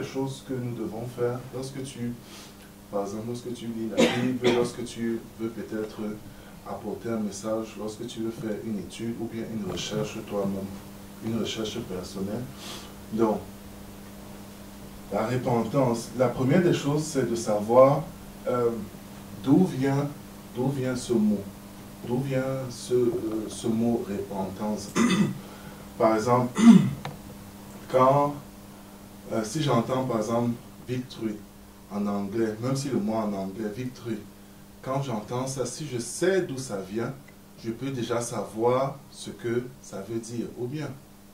choses que nous devons faire lorsque tu, par exemple, lorsque tu lis la Bible, lorsque tu veux peut-être apporter un message, lorsque tu veux faire une étude ou bien une recherche toi-même, une recherche personnelle. Donc, la repentance, la première des choses, c'est de savoir d'où vient ce mot. D'où vient ce mot repentance. Par exemple, quand, si j'entends par exemple victory en anglais, même si le mot en anglais, victory, quand j'entends ça, si je sais d'où ça vient, je peux déjà savoir ce que ça veut dire, ou bien.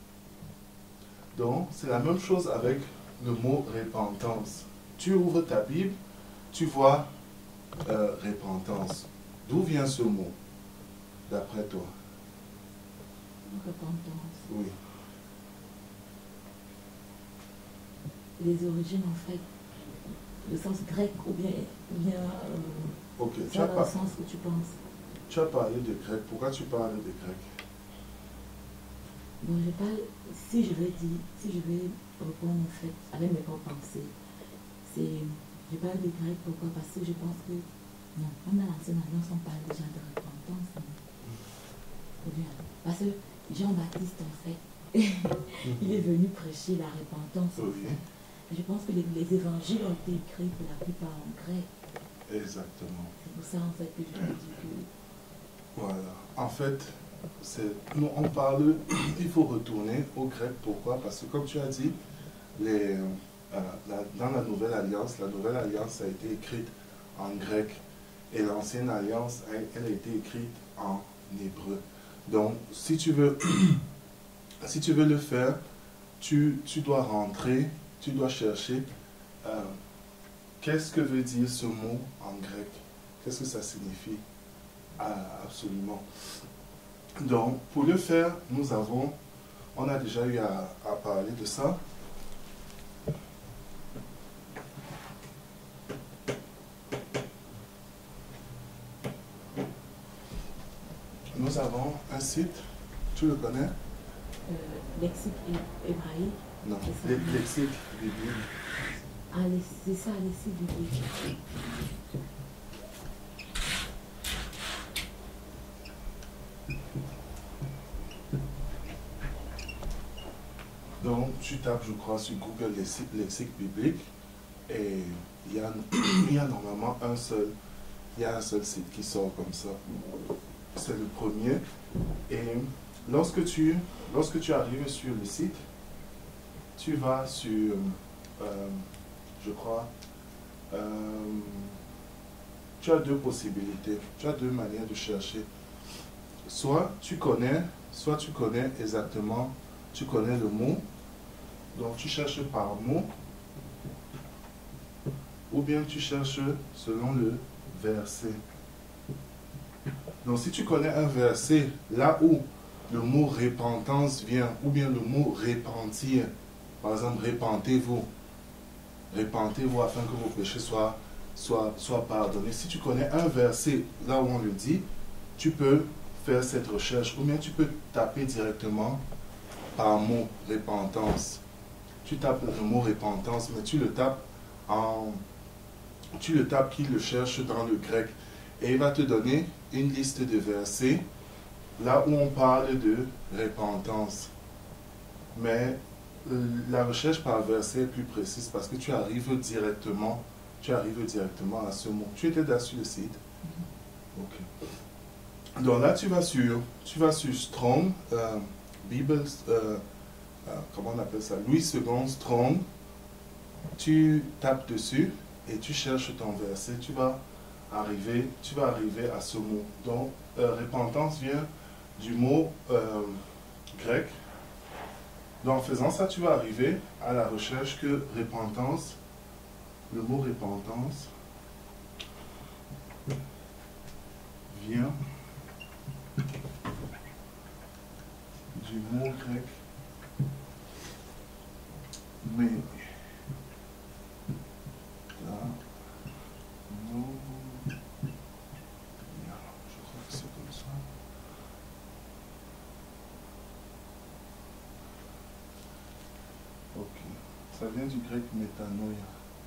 Donc, c'est la même chose avec le mot repentance. Tu ouvres ta Bible, tu vois repentance. D'où vient ce mot, d'après toi? Repentance. Oui. Les origines, en fait, le sens grec ou bien Ok, ça dans le sens que tu penses. Tu as parlé de grec. Pourquoi tu parles de grec? Bon, je parle, si je vais répondre en fait avec mes propres pensées, je parle de grec, pourquoi? Parce que je pense que, non, même dans l'Ancienne Alliance, on parle déjà de repentance. Parce que Jean-Baptiste, en fait, il est venu prêcher la repentance. Oui. Je pense que les évangiles ont été écrits pour la plupart en grec. Exactement. C'est pour ça, en fait, que je me dis que... Voilà. En fait, nous, on parle, il faut retourner au grec. Pourquoi? Parce que, comme tu as dit, dans la Nouvelle Alliance a été écrite en grec. Et l'Ancienne Alliance, elle a été écrite en hébreu. Donc, si tu veux, si tu veux le faire, tu dois rentrer, tu dois chercher qu'est-ce que veut dire ce mot en grec? Qu'est-ce que ça signifie? Absolument. Donc, pour le faire, on a déjà eu à parler de ça. Nous avons un site, tu le connais? Lexique hébraïque. Non, lexique biblique. Ah, c'est ça, lexique biblique. Donc, tu tapes, je crois, sur Google lexique biblique et il y a normalement un seul site qui sort comme ça. C'est le premier. Et lorsque tu arrives sur le site, tu vas sur, je crois, tu as deux possibilités, tu as deux manières de chercher. Soit tu connais exactement, tu connais le mot, donc tu cherches par mot, ou bien tu cherches selon le verset. Donc si tu connais un verset, là où le mot repentance vient, ou bien le mot repentir, par exemple, repentez-vous afin que vos péchés soient pardonnés. Si tu connais un verset, là où on le dit, tu peux faire cette recherche, ou bien tu peux taper directement par mot repentance. Tu tapes le mot repentance, mais tu le tapes qu'il le cherche dans le grec. Et il va te donner une liste de versets, là où on parle de repentance. Mais la recherche par verset est plus précise parce que tu arrives directement à ce mot. Tu étais là sur le site? Ok. Donc là, tu vas sur Strong, Bible, comment on appelle ça? Louis II Strong. Tu tapes dessus et tu cherches ton verset. Tu vas arriver à ce mot. Donc, repentance vient du mot grec. Donc, en faisant ça, tu vas arriver à la recherche que repentance, le mot repentance vient du mot grec mais là, non, je crois que c'est comme ça. Ok, Ça vient du grec métanoïa.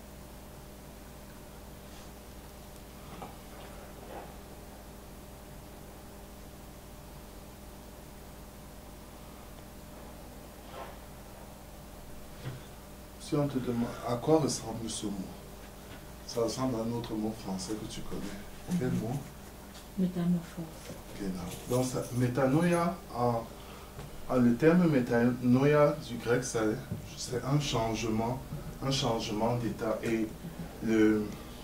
Si on te demande à quoi ressemble ce mot, ça ressemble à un autre mot français que tu connais. Quel mot? Métamorphose. Donc, métanoïa, le terme métanoïa du grec, c'est un changement d'état. Et le.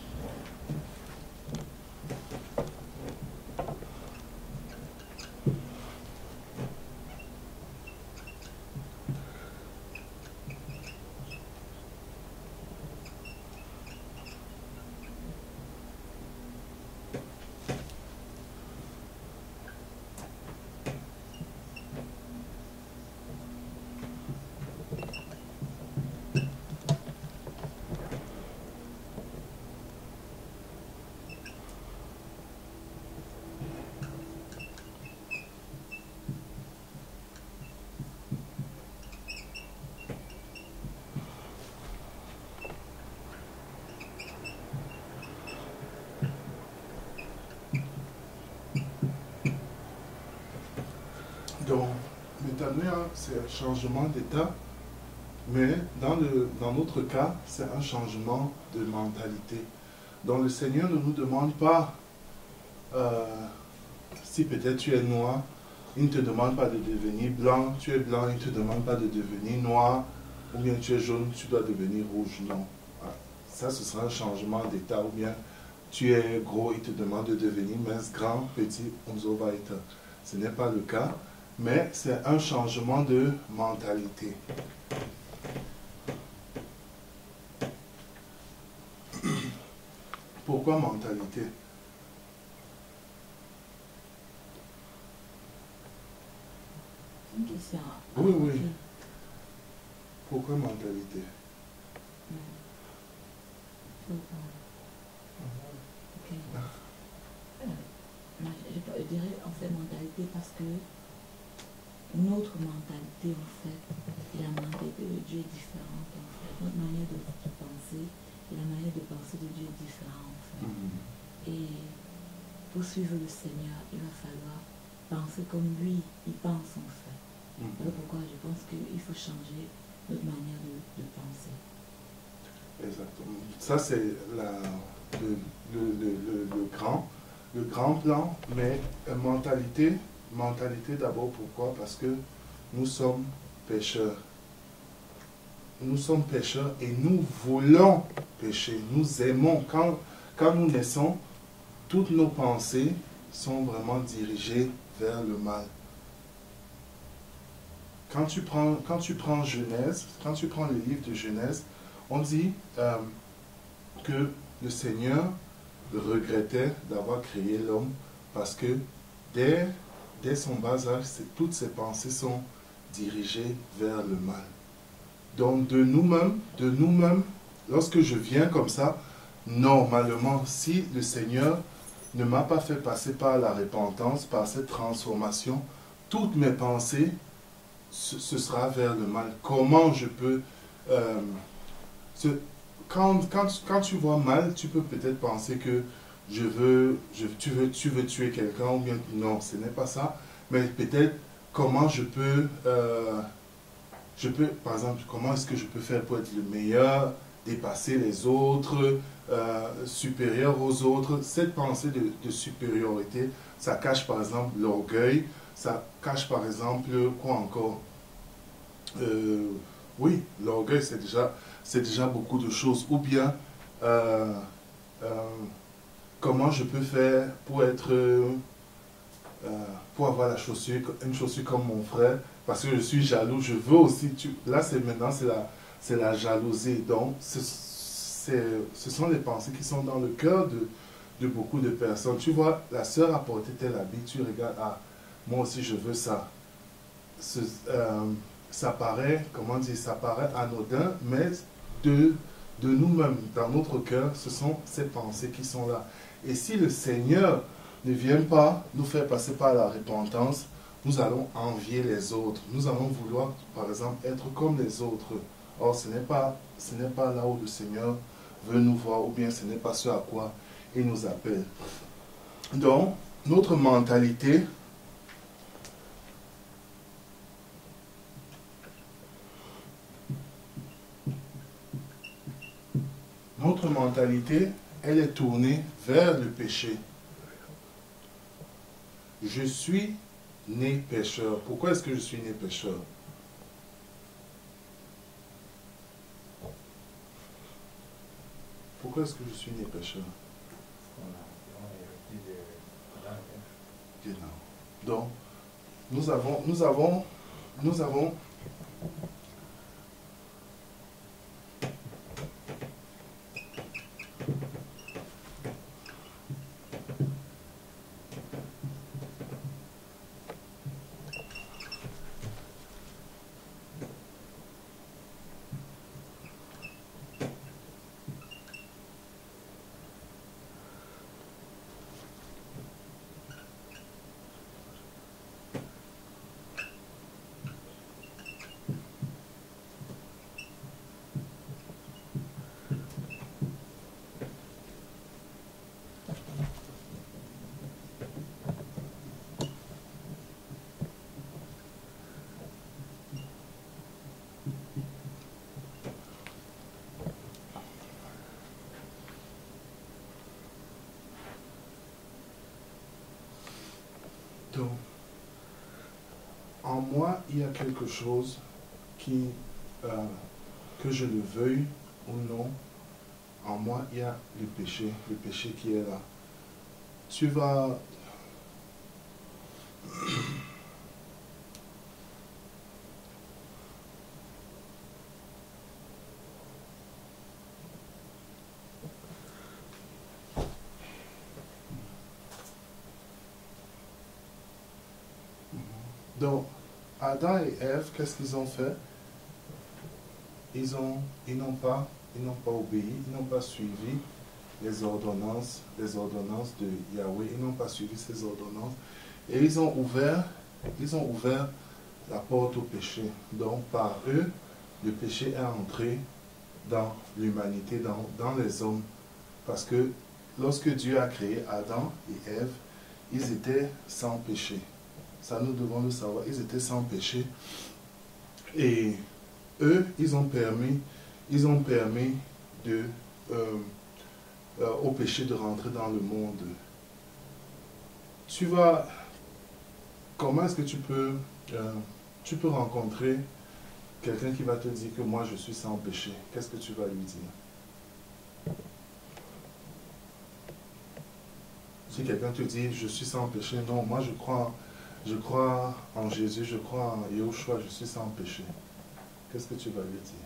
Donc, métanoïa, c'est un changement d'état, mais dans notre cas, c'est un changement de mentalité. Donc, le Seigneur ne nous demande pas, si peut-être tu es noir, il ne te demande pas de devenir blanc, tu es blanc, il ne te demande pas de devenir noir, ou bien tu es jaune, tu dois devenir rouge. Non. Ça, ce sera un changement d'état, ou bien tu es gros, il te demande de devenir mince, grand, petit, und so weiter. Ce n'est pas le cas. Mais c'est un changement de mentalité. Pourquoi mentalité? C'est une question. Oui, oui. Pourquoi mentalité? Ok. Je dirais en fait mentalité parce que notre mentalité, en fait, et la mentalité de Dieu est différente, en fait. Notre manière de penser et la manière de penser de Dieu est différente, en fait. Et pour suivre le Seigneur, il va falloir penser comme lui, il pense, en fait. Voilà pourquoi je pense qu'il faut changer notre manière de penser. Exactement. Ça, c'est le grand plan, mais mentalité d'abord, pourquoi? Parce que nous sommes pécheurs. Nous sommes pécheurs et nous voulons pécher. Nous aimons. Quand nous naissons, toutes nos pensées sont vraiment dirigées vers le mal. Quand tu prends Genèse, quand tu prends le livre de Genèse, on dit que le Seigneur regrettait d'avoir créé l'homme parce que dès son bas âge, toutes ses pensées sont dirigées vers le mal. Donc de nous-mêmes, lorsque je viens comme ça, normalement, si le Seigneur ne m'a pas fait passer par la repentance, par cette transformation, toutes mes pensées, ce sera vers le mal. Comment je peux... quand tu vois mal, tu peux peut-être penser que tu veux tuer quelqu'un, ou bien non, ce n'est pas ça. Mais peut-être comment je peux, par exemple, comment est-ce que je peux faire pour être le meilleur, dépasser les autres, supérieur aux autres. Cette pensée de supériorité, ça cache par exemple l'orgueil, ça cache par exemple, quoi encore? Oui, l'orgueil, c'est déjà beaucoup de choses. Ou bien, comment je peux faire pour pour avoir une chaussure comme mon frère, parce que je suis jaloux, je veux aussi. Là, c'est la jalousie. Donc, ce sont les pensées qui sont dans le cœur de beaucoup de personnes. Tu vois, la sœur a porté tel habit, tu regardes, ah, moi aussi je veux ça. Ça paraît, comment dire, ça paraît anodin, mais de nous-mêmes, dans notre cœur, ce sont ces pensées qui sont là. Et si le Seigneur ne vient pas nous faire passer par la repentance, nous allons envier les autres. Nous allons vouloir, par exemple, être comme les autres. Or, ce n'est pas là où le Seigneur veut nous voir, ou bien ce n'est pas ce à quoi il nous appelle. Donc, notre mentalité, elle est tournée vers le péché. Je suis né pécheur. Pourquoi est-ce que je suis né pécheur? Pourquoi est-ce que je suis né pécheur? Donc, nous avons donc, en moi, il y a quelque chose qui, que je le veuille ou non, en moi, il y a le péché qui est là. Tu vas... Donc, Adam et Ève, qu'est-ce qu'ils ont fait? Ils n'ont pas obéi, ils n'ont pas suivi les ordonnances de Yahweh, ils n'ont pas suivi ces ordonnances et ils ont ouvert la porte au péché. Donc, par eux, le péché est entré dans l'humanité, dans les hommes. Parce que lorsque Dieu a créé Adam et Ève, ils étaient sans péché. Ça, nous devons le savoir. Ils étaient sans péché. Et eux, ils ont permis au péché de rentrer dans le monde. Comment est-ce que tu peux rencontrer quelqu'un qui va te dire que moi je suis sans péché? Qu'est-ce que tu vas lui dire? Si quelqu'un te dit je suis sans péché, non, moi je crois en Jésus, je crois en Yahushua, je suis sans péché. Qu'est-ce que tu vas lui dire?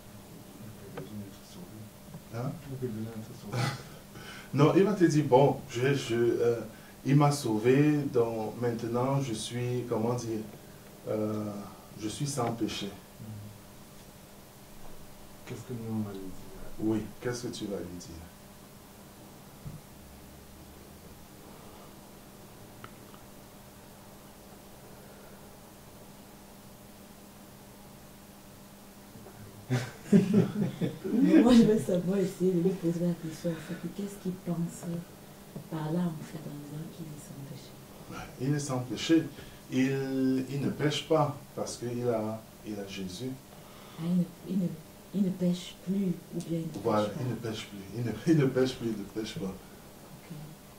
Hein? Non, il va te dire, bon, il m'a sauvé, donc maintenant je suis, comment dire, je suis sans péché. Qu'est-ce que nous on va lui dire? Oui, qu'est-ce que tu vas lui dire? Moi, je veux savoir essayer de lui poser la question, en fait, qu'est-ce qu'il pense par là, en fait, en disant qu'il est sans péché? Il est sans péché. Il ne pêche pas parce qu'il a Jésus. Ah, il ne pêche plus, ou bien il ne pêche Voilà, pas. il ne pêche plus. Il ne pêche plus, il ne pêche pas. Ok.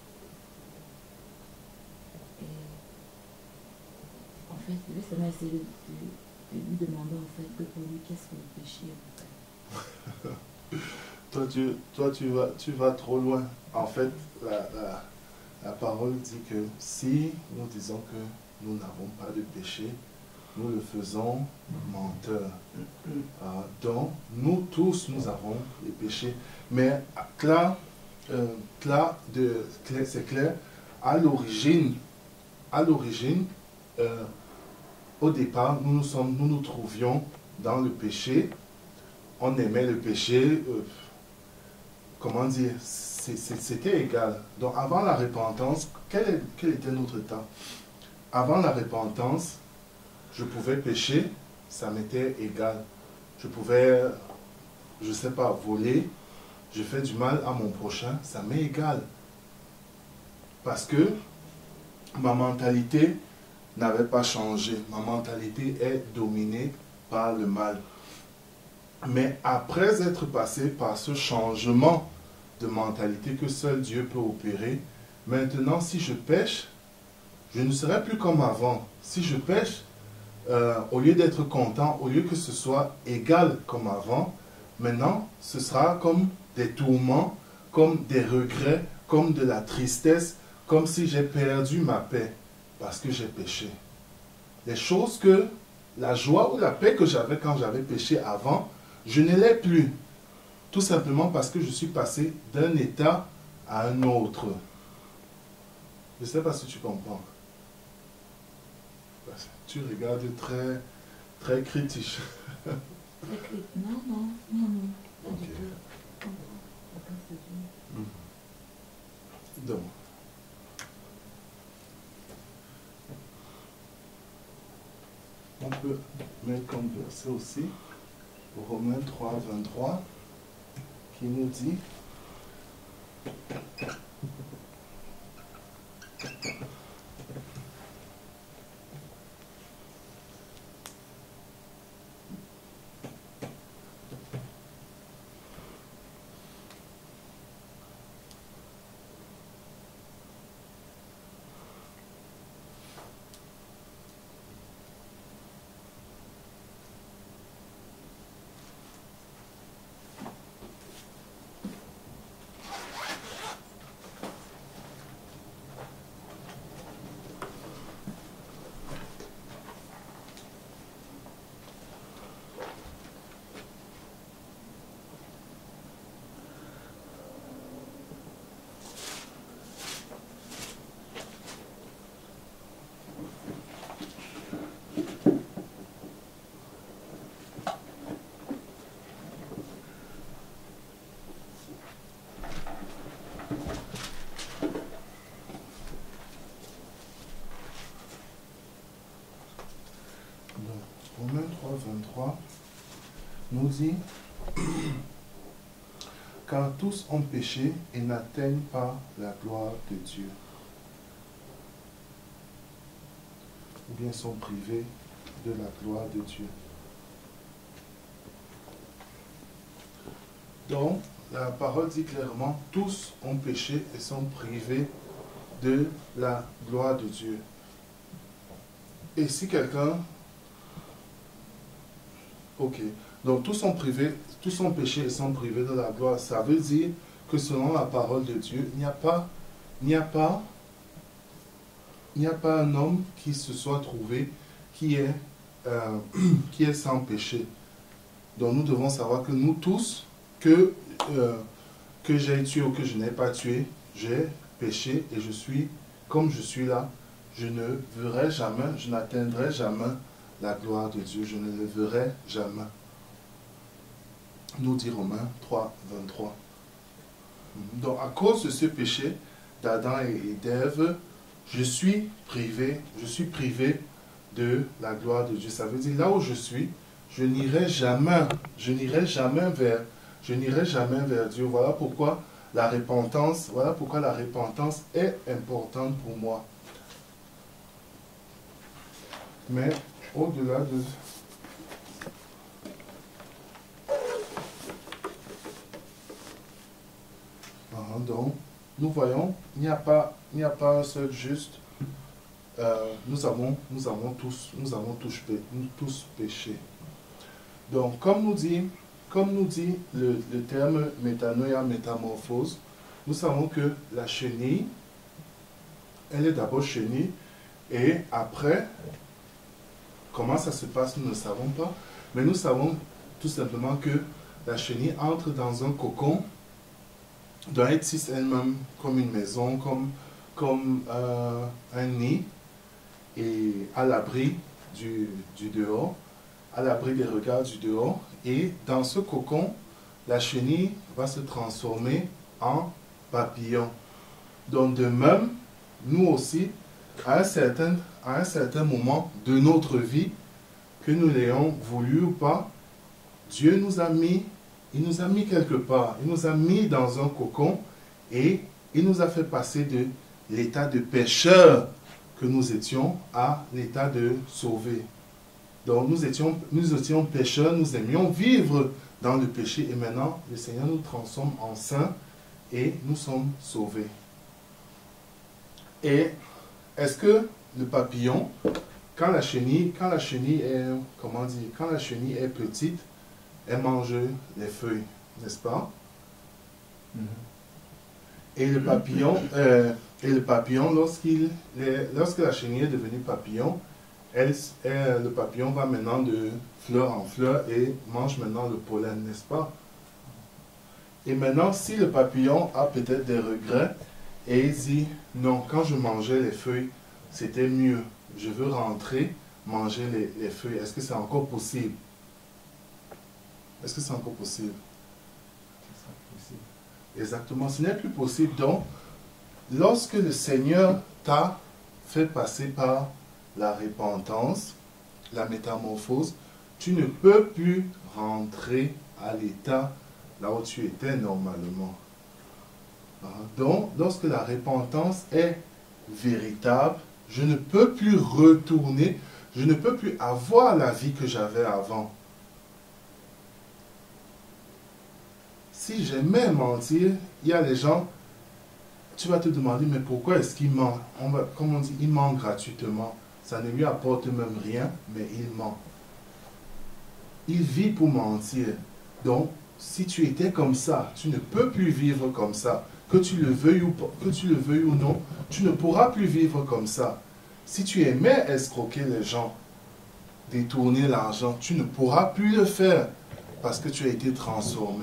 Et, en fait, je vais seulement essayer de lui demander, en fait, que pour lui, qu'est-ce que le péché, en fait? Toi, tu vas trop loin. En fait, la parole dit que si nous disons que nous n'avons pas de péché, nous le faisons menteur. Donc, nous tous, nous avons des péchés. Mais c'est clair, à l'origine, au départ, nous nous trouvions dans le péché. On aimait le péché, comment dire, c'était égal. Donc avant la repentance, quel était notre temps? Avant la repentance, je pouvais pécher, ça m'était égal. je pouvais, je ne sais pas, voler, je fais du mal à mon prochain, ça m'est égal. Parce que ma mentalité n'avait pas changé. Ma mentalité est dominée par le mal. Mais après être passé par ce changement de mentalité que seul Dieu peut opérer, maintenant, si je pêche, je ne serai plus comme avant. Si je pêche, au lieu d'être content, au lieu que ce soit égal comme avant, maintenant, ce sera comme des tourments, comme des regrets, comme de la tristesse, comme si j'ai perdu ma paix parce que j'ai péché. Les choses que, la joie ou la paix que j'avais quand j'avais péché avant, je ne l'ai plus. Tout simplement parce que je suis passé d'un état à un autre. Je ne sais pas si tu comprends. Tu regardes très, très critique. Non, non, non, non. Pas du tout. Donc, on peut mettre comme verset aussi Romains 3, 23 qui nous dit Romains 3, 23 nous dit car tous ont péché et n'atteignent pas la gloire de Dieu. Ou bien sont privés de la gloire de Dieu. Donc, la parole dit clairement, tous ont péché et sont privés de la gloire de Dieu. Et si quelqu'un... Ok. Donc, tous sont privés, tous ont péché et sont privés de la gloire. Ça veut dire que selon la parole de Dieu, il n'y a pas un homme qui se soit trouvé qui est sans péché. Donc, nous devons savoir que nous tous, que j'ai tué ou que je n'ai pas tué, j'ai péché et je suis, comme je suis là, je ne verrai jamais, je n'atteindrai jamais la gloire de Dieu, je ne le verrai jamais. Nous dit Romains 3, 23. Donc, à cause de ce péché d'Adam et d'Ève, je suis privé de la gloire de Dieu. Ça veut dire, là où je suis, je n'irai jamais vers Dieu. Voilà pourquoi la repentance est importante pour moi. Mais au-delà de... Donc, nous voyons, il n'y a pas un seul juste. Nous avons tous péché. Donc, comme nous dit le terme métanoïa, métamorphose, nous savons que la chenille, elle est d'abord chenille, et après, comment ça se passe, nous ne savons pas, mais nous savons tout simplement que la chenille entre dans un cocon, doit être elle-même comme une maison, comme un nid, et à l'abri du dehors, à l'abri des regards du dehors. Et dans ce cocon, la chenille va se transformer en papillon. Donc de même, nous aussi, à un certain moment de notre vie, que nous l'ayons voulu ou pas, Dieu il nous a mis quelque part. Il nous a mis dans un cocon et il nous a fait passer de l'état de pécheur que nous étions à l'état de sauvé. Donc nous étions pécheurs, nous aimions vivre dans le péché et maintenant le Seigneur nous transforme en saints et nous sommes sauvés. Et est-ce que le papillon, quand la chenille est petite, elle mange les feuilles, n'est-ce pas? Et le papillon, lorsque la chenille est devenue papillon, le papillon va maintenant de fleur en fleur et mange maintenant le pollen, n'est-ce pas? Et maintenant, si le papillon a peut-être des regrets et il dit, non, quand je mangeais les feuilles, c'était mieux. Je veux rentrer, manger les feuilles. Est-ce que c'est encore possible? Est-ce que c'est encore possible? Exactement, ce n'est plus possible. Donc, lorsque le Seigneur t'a fait passer par la repentance, la métamorphose, tu ne peux plus rentrer à l'état là où tu étais normalement. Donc, lorsque la repentance est véritable, je ne peux plus retourner, je ne peux plus avoir la vie que j'avais avant. Si j'aimais mentir, il y a des gens, tu vas te demander, mais pourquoi est-ce qu'il ment? Comme on dit, il ment gratuitement. Ça ne lui apporte même rien, mais il ment. Il vit pour mentir. Donc, si tu étais comme ça, tu ne peux plus vivre comme ça. Que tu le veuilles ou non, tu ne pourras plus vivre comme ça. Si tu aimais escroquer les gens, détourner l'argent, tu ne pourras plus le faire parce que tu as été transformé.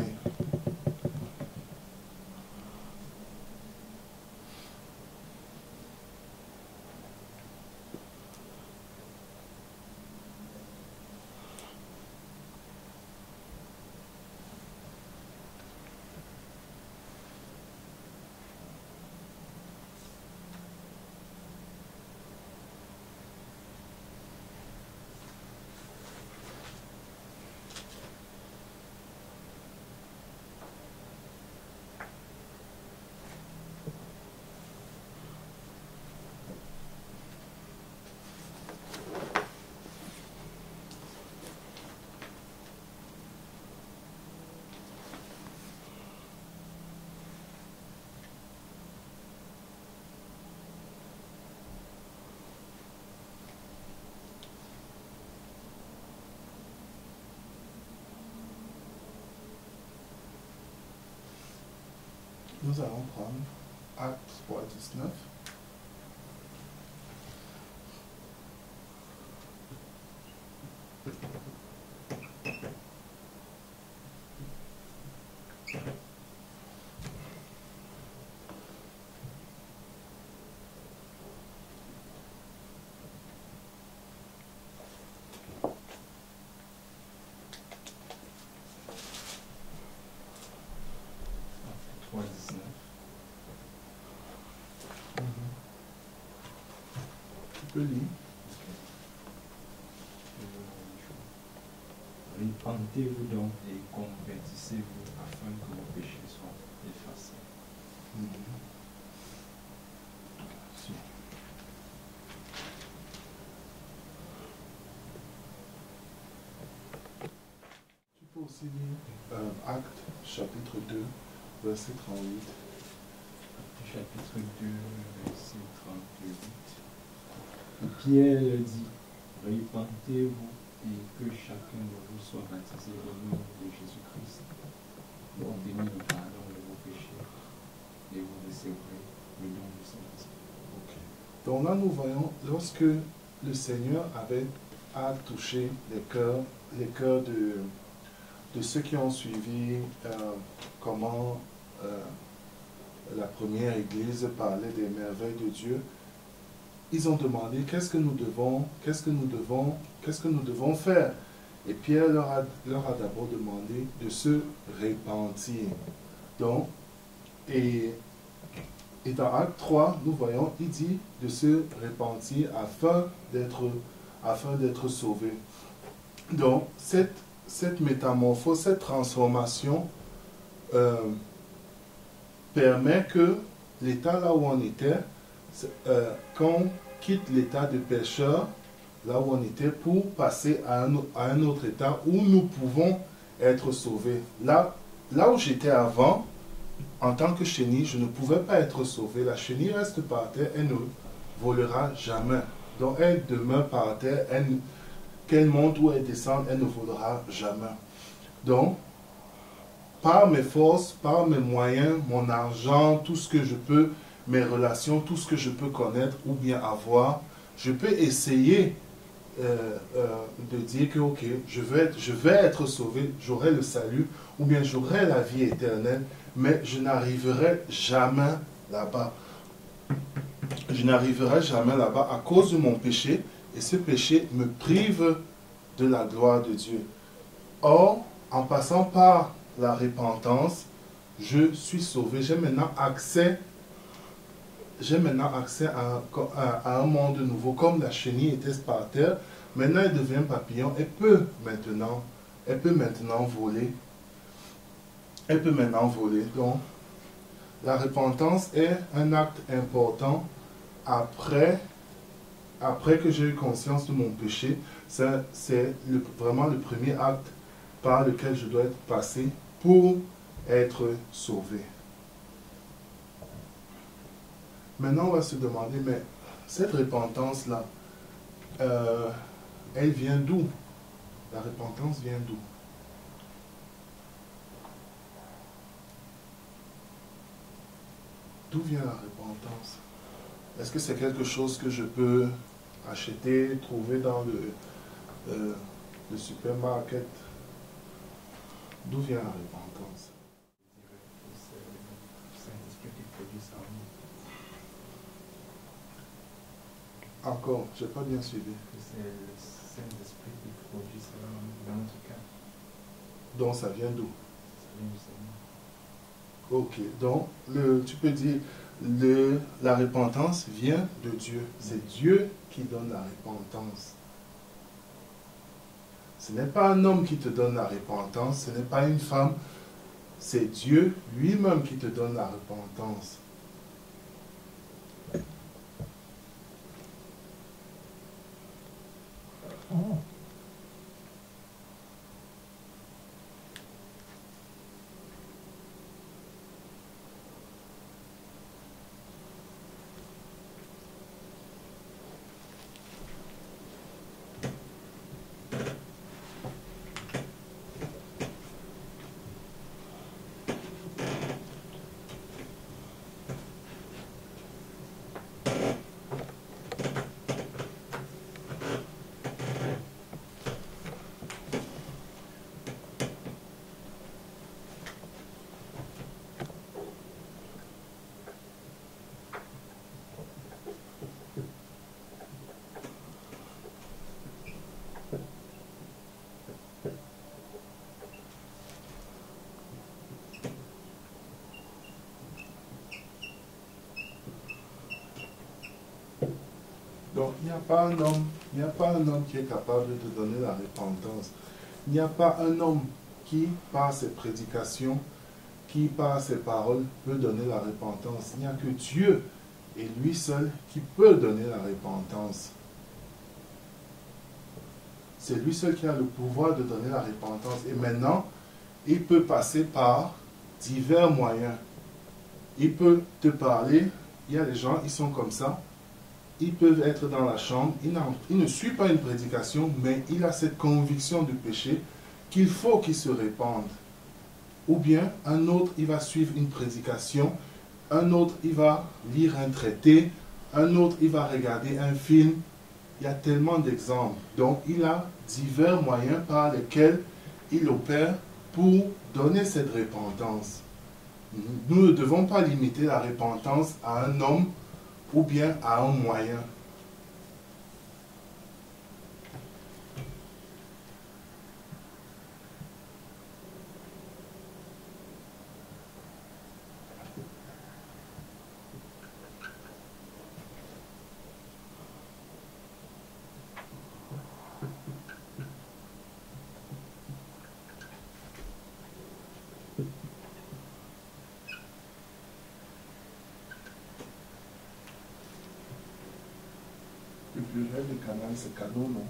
Nous allons prendre Acte 3, 19. Repentez-vous donc et convertissez-vous afin que vos péchés soient effacés. Tu peux aussi lire Acte chapitre 2, verset 38. Chapitre 2, verset 38. Pierre dit, repentez-vous et que chacun de vous soit baptisé au nom de Jésus-Christ pour obtenir le pardon de vos péchés et vous recevrez le nom du Saint-Esprit. Donc là, nous voyons, lorsque le Seigneur a touché les cœurs de ceux qui ont suivi comment la première Église parlait des merveilles de Dieu, ils ont demandé qu'est-ce que nous devons faire. Et Pierre leur a d'abord demandé de se repentir. Donc, et dans Acte 3, nous voyons, il dit de se repentir afin d'être sauvé. Donc, cette métamorphose, cette transformation permet que l'état là où on était, quand on quitte l'état de pécheur, là où on était, pour passer à un autre état où nous pouvons être sauvés. Là où j'étais avant, en tant que chenille, je ne pouvais pas être sauvé. La chenille reste par terre, elle ne volera jamais. Donc elle demeure par terre, qu'elle monte ou elle descende, elle ne volera jamais. Donc, par mes forces, par mes moyens, mon argent, tout ce que je peux, mes relations, tout ce que je peux connaître ou bien avoir, je peux essayer de dire que ok, je vais être sauvé, j'aurai le salut ou bien j'aurai la vie éternelle, mais je n'arriverai jamais là-bas. Je n'arriverai jamais là-bas à cause de mon péché, et ce péché me prive de la gloire de Dieu. Or, en passant par la repentance, je suis sauvé. J'ai maintenant accès à un monde nouveau. Comme la chenille était par terre, maintenant elle devient papillon. Elle peut maintenant voler. Elle peut maintenant voler. Donc, la repentance est un acte important après que j'ai eu conscience de mon péché. C'est vraiment le premier acte par lequel je dois être passé pour être sauvé. Maintenant, on va se demander, mais cette repentance-là, elle vient d'où? La repentance vient d'où? D'où vient la repentance? Est-ce que c'est quelque chose que je peux acheter, trouver dans le supermarket? D'où vient la repentance? C'est le Saint-Esprit qui produit ça en nous. Encore, je n'ai pas bien suivi. C'est le Saint-Esprit qui produit ça dans notre cas. Donc ça vient d'où? Ça vient du Seigneur. Ok, donc tu peux dire la repentance vient de Dieu. C'est Dieu qui donne la repentance. Ce n'est pas un homme qui te donne la repentance, ce n'est pas une femme, c'est Dieu lui-même qui te donne la repentance. Donc, il n'y a pas un homme qui est capable de donner la repentance. Il n'y a pas un homme qui, par ses prédications, qui, par ses paroles, peut donner la repentance. Il n'y a que Dieu et lui seul qui peut donner la repentance. C'est lui seul qui a le pouvoir de donner la repentance. Et maintenant, il peut passer par divers moyens. Il peut te parler. Il y a des gens, ils sont comme ça. Ils peuvent être dans la chambre, il ne suit pas une prédication, mais il a cette conviction du péché qu'il faut qu'il se répande. Ou bien, un autre, il va suivre une prédication, un autre, il va lire un traité, un autre, il va regarder un film. Il y a tellement d'exemples. Donc, il a divers moyens par lesquels il opère pour donner cette repentance. Nous ne devons pas limiter la repentance à un homme ou bien à un moyen. Le pluriel de canal, c'est canaux, non?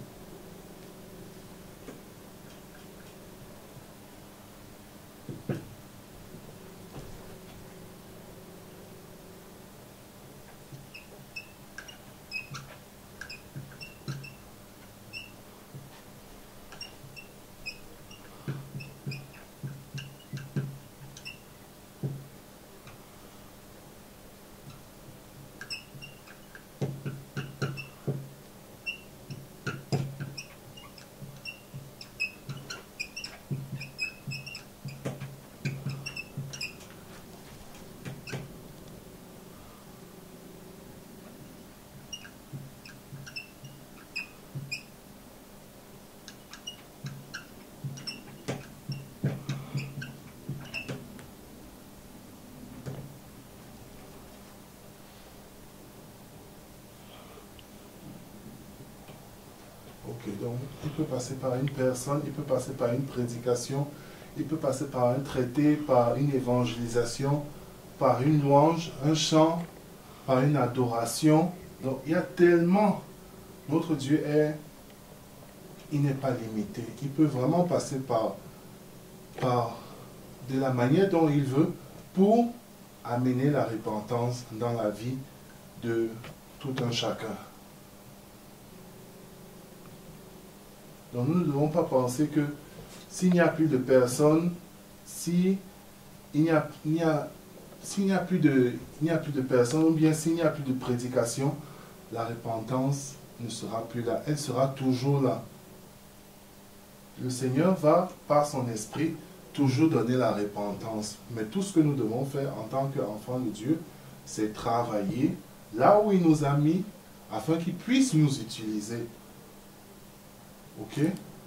Ok, donc il peut passer par une personne, il peut passer par une prédication, il peut passer par un traité, par une évangélisation, par une louange, un chant, par une adoration. Donc il y a tellement, notre Dieu il n'est pas limité. Il peut vraiment passer par de la manière dont il veut pour amener la repentance dans la vie de tout un chacun. Donc nous ne devons pas penser que s'il n'y a plus de personnes, s'il n'y a plus de personnes, ou bien s'il n'y a plus de prédication, la repentance ne sera plus là. Elle sera toujours là. Le Seigneur va, par son esprit, toujours donner la repentance. Mais tout ce que nous devons faire en tant qu'enfants de Dieu, c'est travailler là où il nous a mis, afin qu'il puisse nous utiliser. Ok?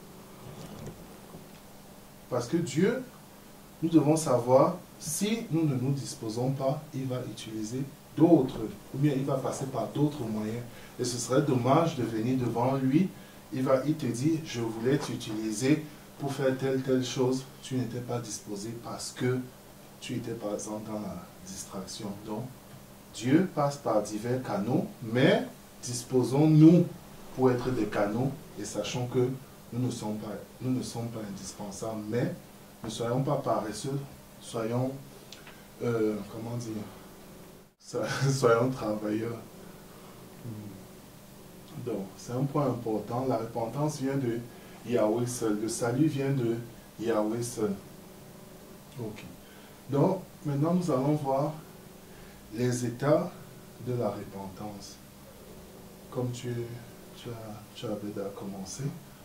Parce que Dieu, nous devons savoir, si nous ne nous disposons pas, il va utiliser d'autres, ou bien il va passer par d'autres moyens. Et ce serait dommage de venir devant lui. Il te dit, je voulais t'utiliser pour faire telle chose. Tu n'étais pas disposé parce que tu étais par exemple dans la distraction. Donc, Dieu passe par divers canaux, mais disposons-nous pour être des canaux et sachons que nous ne sommes pas indispensables, mais ne soyons pas paresseux, soyons, comment dire, soyons travailleurs. Donc, c'est un point important. La repentance vient de Yahweh seul. Le salut vient de Yahweh seul. Ok. Donc, maintenant, nous allons voir les états de la repentance. Comme tu avais déjà commencé.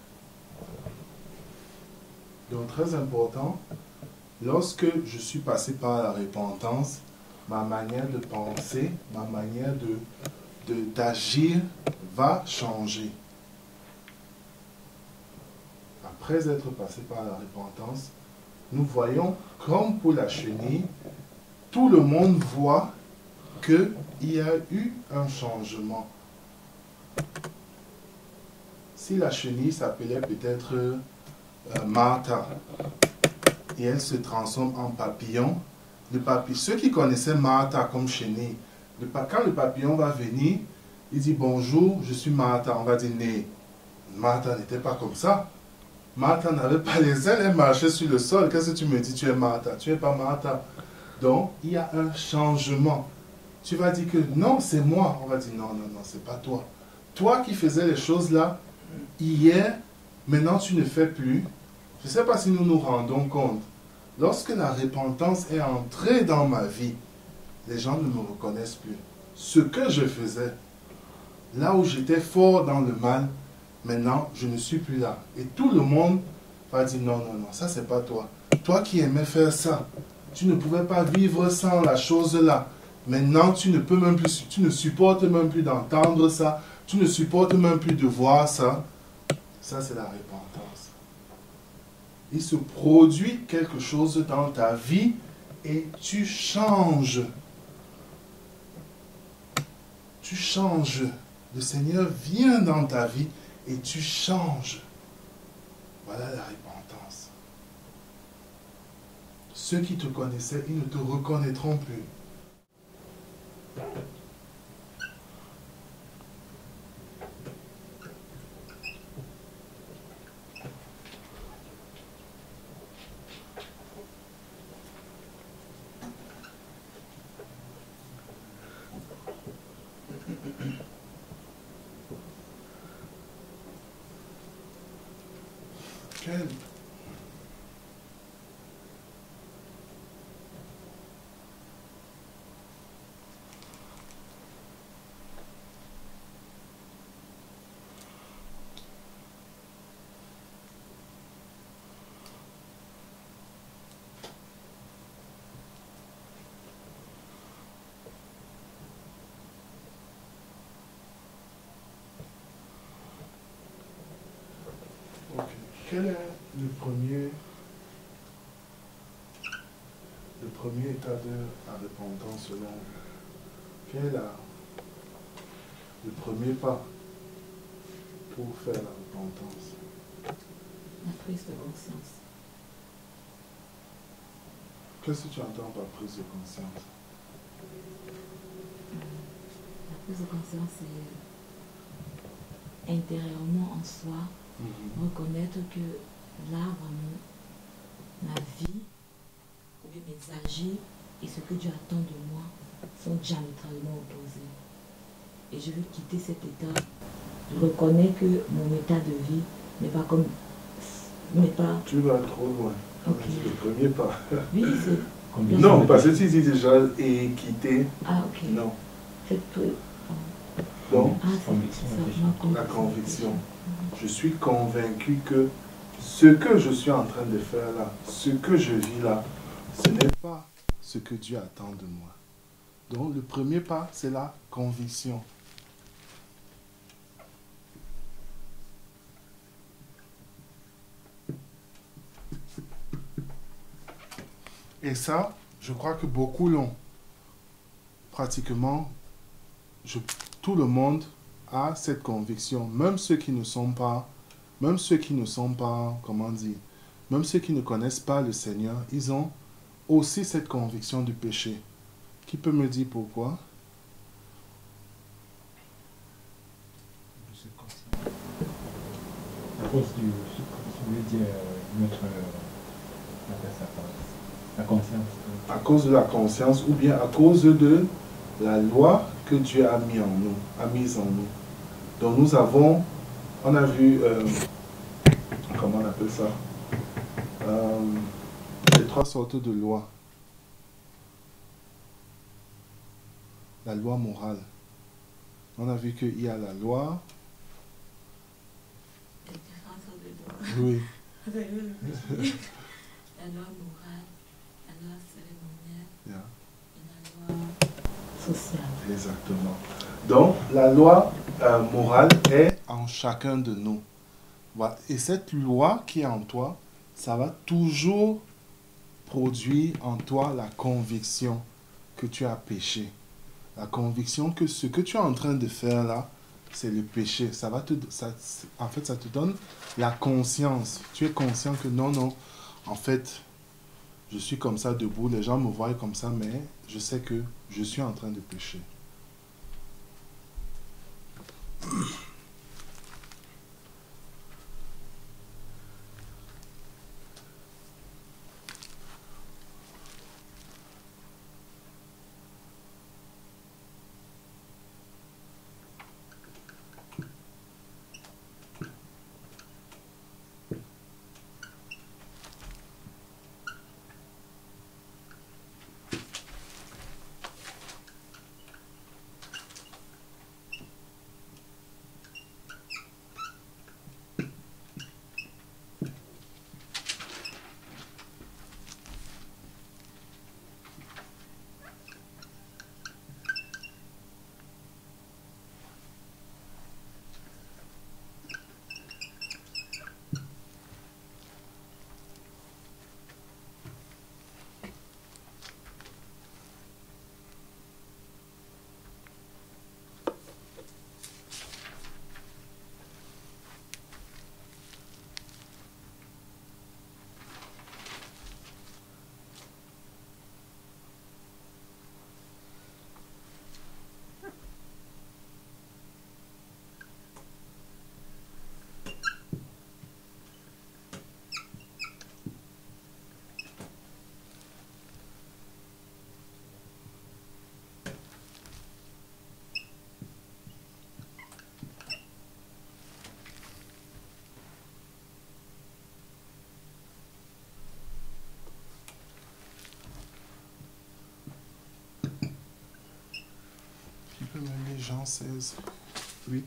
Donc, très important, lorsque je suis passé par la repentance, ma manière de penser, ma manière d'agir va changer. Après être passé par la repentance, nous voyons, comme pour la chenille, tout le monde voit qu'il y a eu un changement. Si la chenille s'appelait peut-être Martha, et elle se transforme en papillon, ceux qui connaissaient Martha comme chenille, quand le papillon va venir, il dit bonjour, je suis Martha. On va dire né. Martha n'était pas comme ça. Martha n'avait pas les ailes, elle marchait sur le sol. Qu'est-ce que tu me dis? Tu es Martha. Tu n'es pas Martha. Donc, il y a un changement. Tu vas dire que non, c'est moi. On va dire non, non, non, c'est pas toi. Toi qui faisais les choses là, hier, maintenant tu ne fais plus. Je ne sais pas si nous nous rendons compte. Lorsque la repentance est entrée dans ma vie, les gens ne me reconnaissent plus. Ce que je faisais, là où j'étais fort dans le mal, maintenant, je ne suis plus là. Et tout le monde va dire, non, non, non, ça, c'est pas toi. Toi qui aimais faire ça, tu ne pouvais pas vivre sans la chose là. Maintenant, tu ne peux même plus, tu ne supportes même plus d'entendre ça. Tu ne supportes même plus de voir ça. Ça, c'est la repentance. Il se produit quelque chose dans ta vie et tu changes. Tu changes. Le Seigneur vient dans ta vie et tu changes. Voilà la repentance. Ceux qui te connaissaient, ils ne te reconnaîtront plus. Quel Ok. Quel est le premier état de la repentance selon vous? Quel est le premier pas pour faire la repentance? La prise de conscience. Qu'est-ce que tu entends par prise de conscience? La prise de conscience, c'est intérieurement en soi, reconnaître que là, vraiment, ma vie, ou bien mes agis et ce que Dieu attend de moi sont diamétralement opposés. Et je veux quitter cet état. Je reconnais que mon état de vie n'est pas comme... n'est pas... Tu vas trop loin. Ok. C'est le premier pas. Oui, c'est... Non, parce que tu dis déjà et quitter. Ah, ok. Non. Cette... Donc, Ah, c'est ça, la conviction. Je suis convaincu que ce que je suis en train de faire là, ce que je vis là, ce n'est pas ce que Dieu attend de moi. Donc, le premier pas, c'est la conviction. Et ça, je crois que beaucoup l'ont. Pratiquement, tout le monde a cette conviction. Même ceux qui ne sont pas, comment dire, même ceux qui ne connaissent pas le Seigneur, ils ont aussi cette conviction du péché. Qui peut me dire pourquoi? À cause du, je veux dire, notre, la conscience. À cause de la conscience ou bien à cause de la loi que Dieu a mise en nous. Donc nous avons, on a vu, comment on appelle ça? Les trois sortes de lois. La loi morale. On a vu qu'il y a la loi. Oui. La loi morale, la loi cérémonielle, Yeah. et la loi sociale. Exactement. Donc, la loi morale est en chacun de nous. Voilà. Et cette loi qui est en toi, ça va toujours produire en toi la conviction que tu as péché. La conviction que ce que tu es en train de faire là, c'est le péché. En fait, ça te donne la conscience. Tu es conscient que non, en fait, je suis comme ça debout, les gens me voient comme ça, mais je sais que je suis en train de pécher. Jean 16, 8.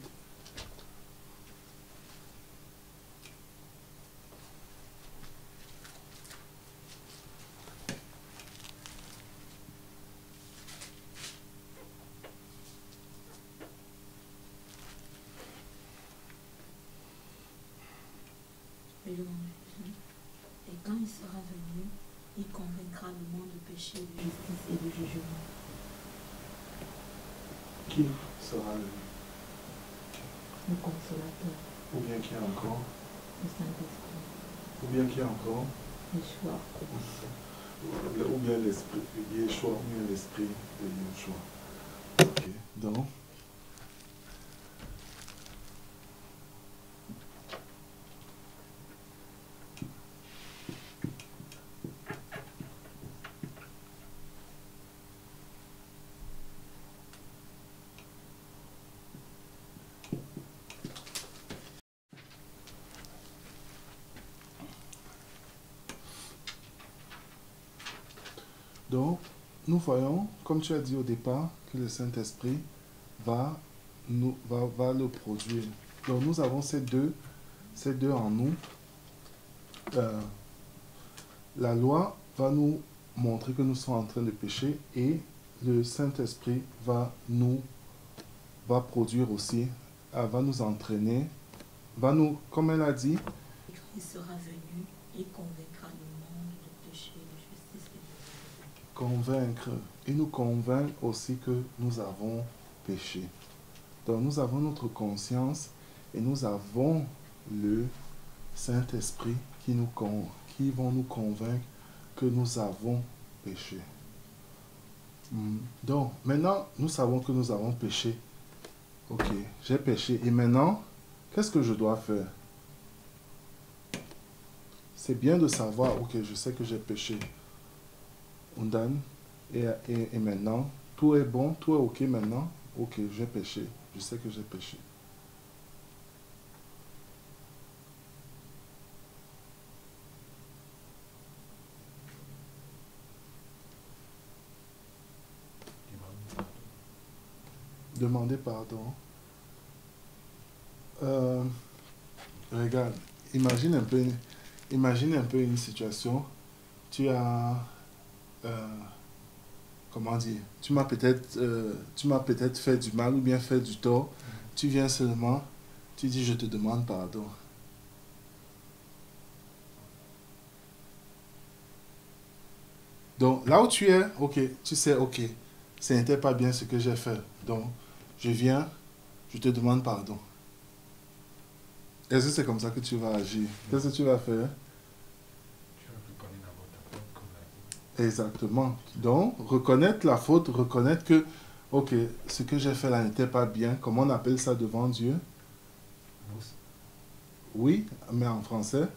Et quand il sera venu, il convaincra le monde de péché, de justice et de jugement. Qui sera Le consolateur, ou bien qui encore? le Saint-Esprit, Ou bien qui encore? Yeshua. Ou bien l'esprit, Yeshua, ou bien l'esprit de Yeshua. Ok, donc. Donc, nous voyons, comme tu as dit au départ, que le Saint-Esprit va le produire. Donc, nous avons ces deux en nous. La loi va nous montrer que nous sommes en train de pécher et le Saint-Esprit va produire aussi, va nous entraîner, comme elle a dit, Et quand il sera venu, il convaincra le monde de péché, de justice et de jugement. convaincre. Il nous convainc aussi que nous avons péché. Donc nous avons notre conscience et nous avons le Saint-Esprit qui vont nous convaincre que nous avons péché. Donc maintenant, nous savons que nous avons péché. Ok, j'ai péché. Et maintenant, qu'est-ce que je dois faire? C'est bien de savoir, ok, je sais que j'ai péché. Undan, et maintenant, tout est bon, tout est ok maintenant. Ok, j'ai péché. Je sais que j'ai péché. Demander pardon. Regarde, imagine un peu une situation. Tu as, comment dire, tu m'as peut-être fait du mal ou bien fait du tort. Tu viens seulement, tu dis je te demande pardon. Donc là où tu es, ok, tu sais, ok, ce n'était pas bien ce que j'ai fait. Donc je viens, je te demande pardon. Est-ce que c'est comme ça que tu vas agir? Qu'est-ce que tu vas faire? Tu vas reconnaître d'abord ta faute, comme l'a dit. Exactement. Donc, reconnaître la faute, reconnaître que, ok, ce que j'ai fait là n'était pas bien. Comment on appelle ça devant Dieu? Oui, mais en français?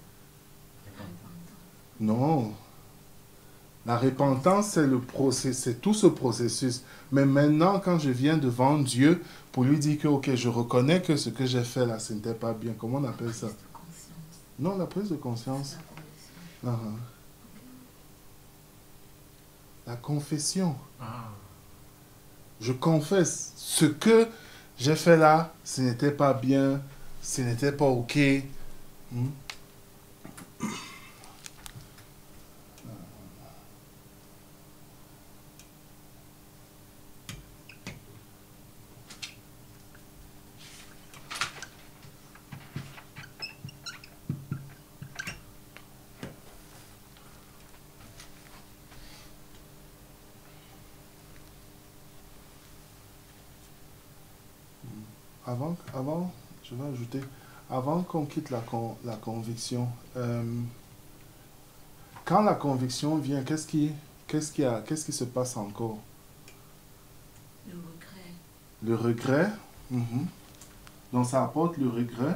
Non. La repentance, c'est tout ce processus. Mais maintenant, quand je viens devant Dieu pour lui dire que, ok, je reconnais que ce que j'ai fait là, ce n'était pas bien. Comment on appelle ça? Non, la prise de conscience. La confession. Je confesse ce que j'ai fait là, ce n'était pas bien, ce n'était pas ok. Avant, je vais ajouter, avant qu'on quitte la conviction, quand la conviction vient, qu'est-ce qui se passe encore? Le regret. Le regret. Donc ça apporte le regret.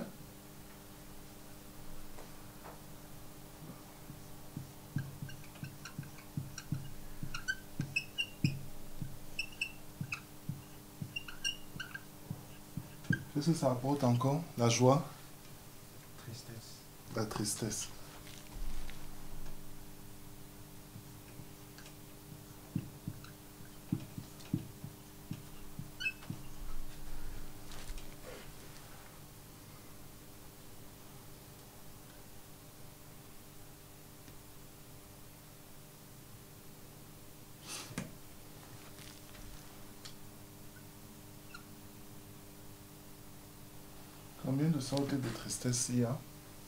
Qu'est-ce que ça apporte encore? La joie? Tristesse. La tristesse. Combien de sortes de tristesse il y a?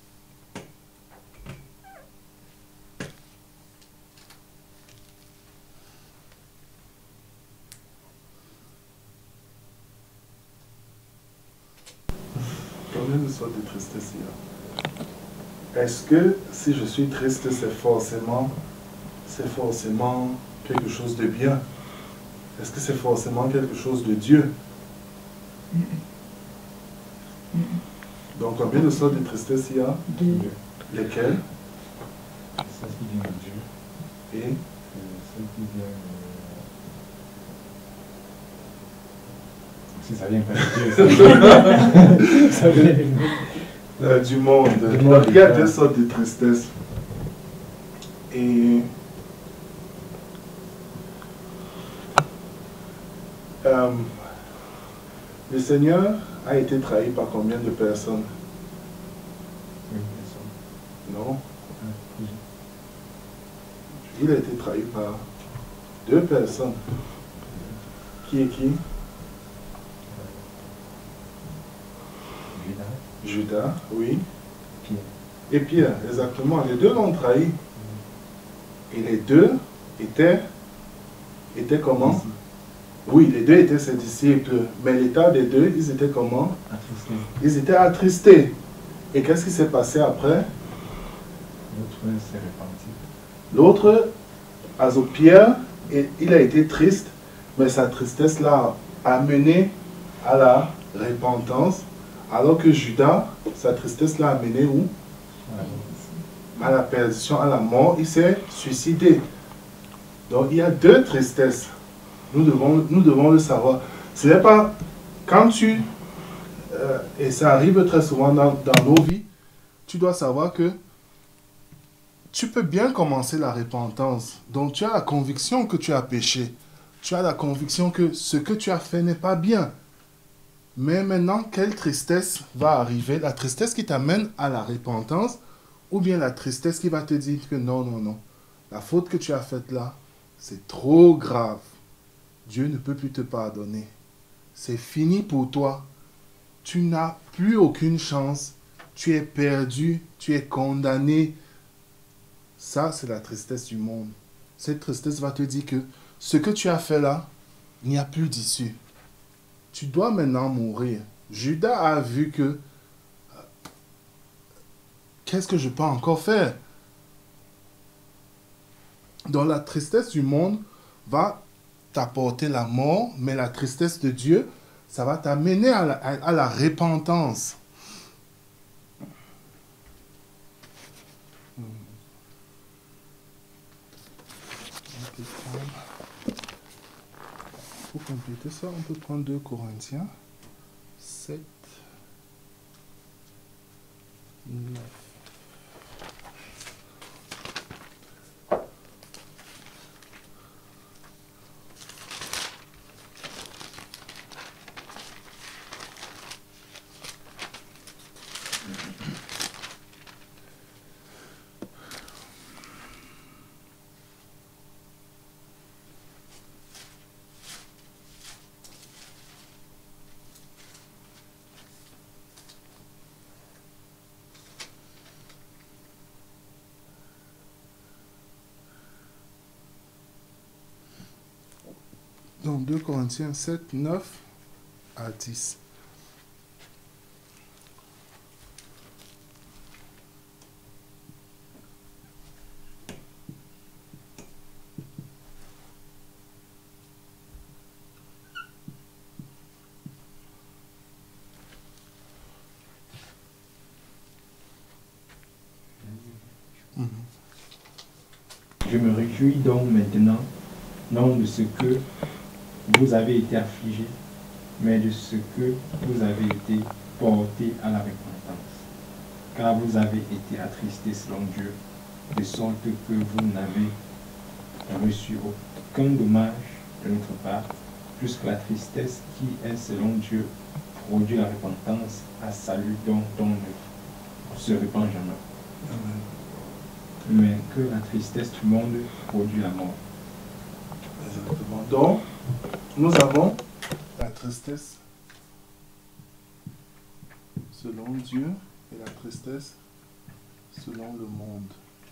Combien de sortes de tristesse il y a? Est-ce que si je suis triste, c'est forcément quelque chose de bien? Est-ce que c'est forcément quelque chose de Dieu? Donc combien de sortes de tristesse il y a? Deux. Lesquelles? Celle qui vient de Dieu. Et Celle qui vient. Si ça vient pas de Dieu, ça vient du monde. Du monde, Il y a ouais. deux sortes de tristesse. Et le Seigneur a été trahi par combien de personnes? Non. Il a été trahi par deux personnes. Qui est qui? Judas, oui. Pierre. Et Pierre, exactement. Les deux l'ont trahi. Et les deux étaient comment? Oui, les deux étaient ses disciples. Mais l'état des deux, ils étaient comment? Attristé. Ils étaient attristés. Et qu'est-ce qui s'est passé après? L'autre s'est repenti. L'autre, Pierre, il a été triste, mais sa tristesse l'a amené à la repentance, alors que Judas, sa tristesse l'a amené où? À la perdition, à la mort. Il s'est suicidé. Donc il y a deux tristesses. Nous devons le savoir. Ce n'est pas quand tu, et ça arrive très souvent dans nos vies, tu dois savoir que tu peux bien commencer la repentance. Donc tu as la conviction que tu as péché. Tu as la conviction que ce que tu as fait n'est pas bien. Mais maintenant, quelle tristesse va arriver? La tristesse qui t'amène à la repentance ou bien la tristesse qui va te dire que non, non, non. La faute que tu as faite là, c'est trop grave. Dieu ne peut plus te pardonner. C'est fini pour toi. Tu n'as plus aucune chance. Tu es perdu. Tu es condamné. Ça, c'est la tristesse du monde. Cette tristesse va te dire que ce que tu as fait là, il n'y a plus d'issue. Tu dois maintenant mourir. Judas a vu que qu'est-ce que je peux encore faire? Donc la tristesse du monde va t'apporter la mort, mais la tristesse de Dieu, ça va t'amener à la repentance. Pour compléter ça, on peut prendre 2 Corinthiens 7, 9. Donc 2 Corinthiens 7, 9 à 10. Je me réjouis donc maintenant, non de ce que vous avez été affligés, mais de ce que vous avez été portés à la repentance. Car vous avez été attristés selon Dieu, de sorte que vous n'avez reçu aucun dommage de notre part, puisque la tristesse qui est selon Dieu produit la repentance à salut dont on ne se répand jamais. Amen. Mais que la tristesse du monde produit la mort. Exactement. Donc, nous avons la tristesse. Ce selon Dieu et la tristesse selon le monde.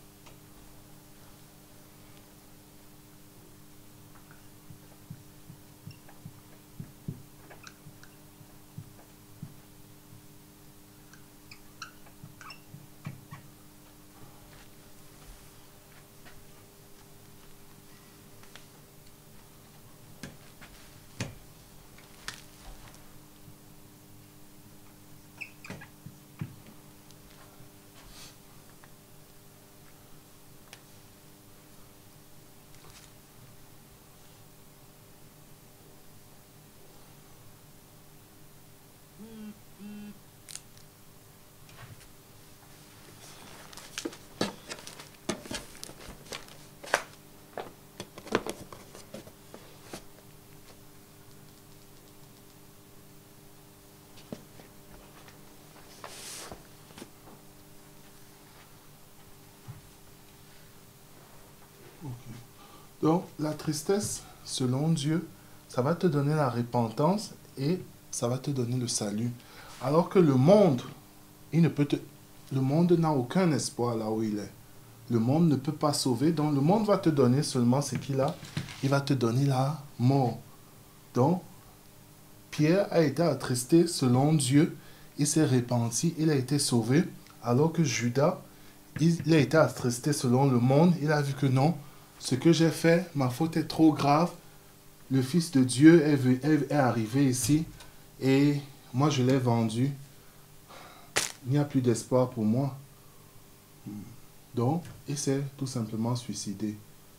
Donc, la tristesse, selon Dieu, ça va te donner la repentance et ça va te donner le salut. Alors que le monde, le monde n'a aucun espoir là où il est. Le monde ne peut pas sauver, donc le monde va te donner seulement ce qu'il a. Il va te donner la mort. Donc, Pierre a été attristé selon Dieu, il s'est repenti, il a été sauvé, alors que Judas, il a été attristé selon le monde, il a vu que non, ce que j'ai fait, ma faute est trop grave, le Fils de Dieu est arrivé ici, et moi je l'ai vendu, il n'y a plus d'espoir pour moi. Donc, il s'est tout simplement suicidé.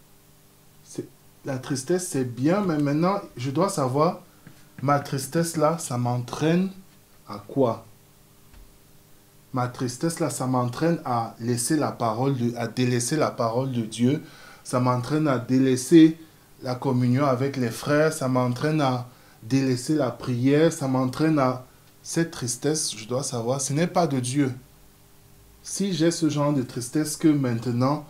La tristesse, c'est bien, mais maintenant, je dois savoir, ma tristesse là, ça m'entraîne à quoi? Ma tristesse là, ça m'entraîne à laisser à délaisser la parole de Dieu. Ça m'entraîne à délaisser la communion avec les frères. Ça m'entraîne à délaisser la prière. Ça m'entraîne à... Cette tristesse, je dois savoir, ce n'est pas de Dieu. Si j'ai ce genre de tristesse que maintenant,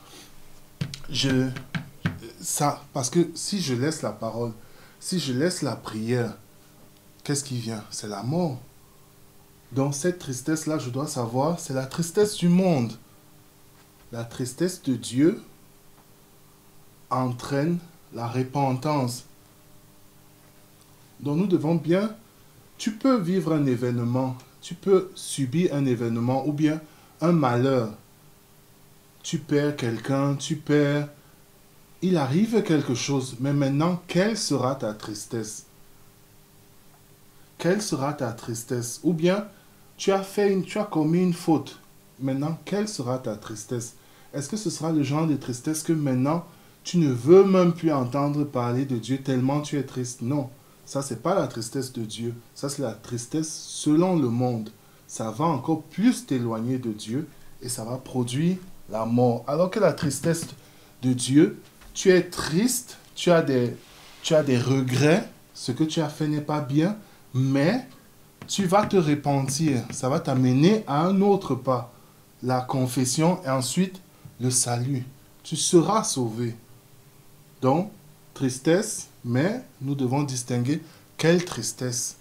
parce que si je laisse la parole, si je laisse la prière, qu'est-ce qui vient? C'est la mort. Donc cette tristesse-là, je dois savoir, c'est la tristesse du monde. La tristesse de Dieu entraîne la repentance. Donc nous devons bien... Tu peux vivre un événement, tu peux subir un événement ou bien un malheur. Tu perds quelqu'un, il arrive quelque chose, mais maintenant, quelle sera ta tristesse? Quelle sera ta tristesse? Ou bien, tu as commis une faute. Maintenant, quelle sera ta tristesse? Est-ce que ce sera le genre de tristesse que maintenant, tu ne veux même plus entendre parler de Dieu tellement tu es triste? Non, ça, c'est pas la tristesse de Dieu. Ça, c'est la tristesse selon le monde. Ça va encore plus t'éloigner de Dieu et ça va produire la mort. Alors que la tristesse de Dieu, tu es triste, tu as des regrets, ce que tu as fait n'est pas bien, mais tu vas te repentir. Ça va t'amener à un autre pas, la confession et ensuite le salut. Tu seras sauvé. Donc, tristesse, mais nous devons distinguer quelle tristesse.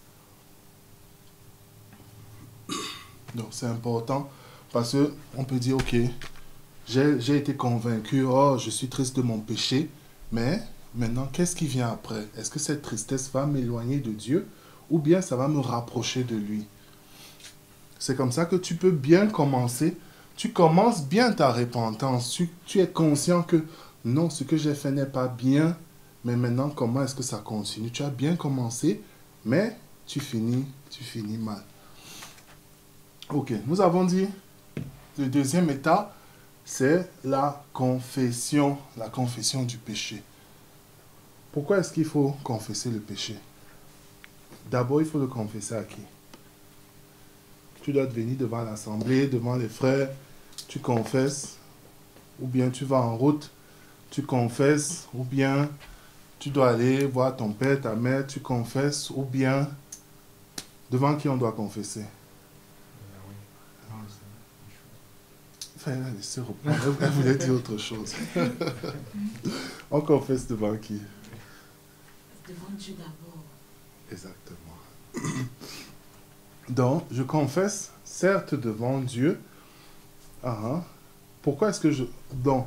Donc, c'est important parce qu'on peut dire, ok, j'ai été convaincu, oh, je suis triste de mon péché, mais maintenant, qu'est-ce qui vient après? Est-ce que cette tristesse va m'éloigner de Dieu ou bien ça va me rapprocher de lui? C'est comme ça que tu peux bien commencer. Tu commences bien ta repentance. Tu es conscient que non, ce que j'ai fait n'est pas bien, mais maintenant, comment est-ce que ça continue? Tu as bien commencé, mais tu finis mal. Ok, nous avons dit, le deuxième état, c'est la confession du péché. Pourquoi est-ce qu'il faut confesser le péché? D'abord, il faut le confesser à qui? Tu dois venir devant l'assemblée, devant les frères, tu confesses, ou bien tu vas en route, tu confesses, ou bien tu dois aller voir ton père, ta mère, tu confesses, ou bien devant qui on doit confesser? Enfin, laissez reprendre. Elle voulait dire autre chose. On confesse devant qui? Devant Dieu d'abord. Exactement. Donc, je confesse, certes, devant Dieu. Ah, ah. Pourquoi est-ce que je... Donc,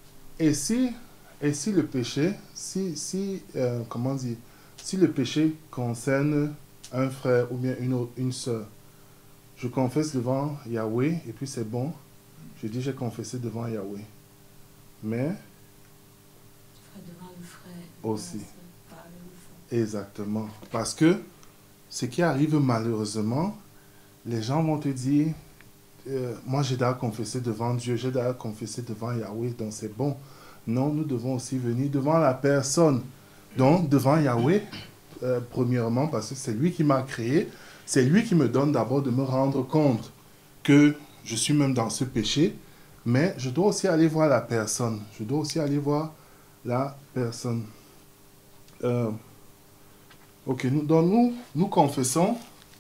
et si le péché, comment dire, si le péché concerne un frère ou bien une sœur, je confesse devant Yahweh et puis c'est bon. Je dis j'ai confessé devant Yahweh. Mais Devant le frère. aussi. Devant la sœur, parler au fond. Exactement. Parce que ce qui arrive malheureusement, les gens vont te dire, moi j'ai déjà confessé devant Dieu, j'ai déjà confessé devant Yahweh, donc c'est bon. Non, nous devons aussi venir devant la personne. Donc devant Yahweh, premièrement, parce que c'est lui qui m'a créé, c'est lui qui me donne d'abord de me rendre compte que je suis même dans ce péché, mais je dois aussi aller voir la personne. Je dois aussi aller voir la personne. Ok, nous confessons,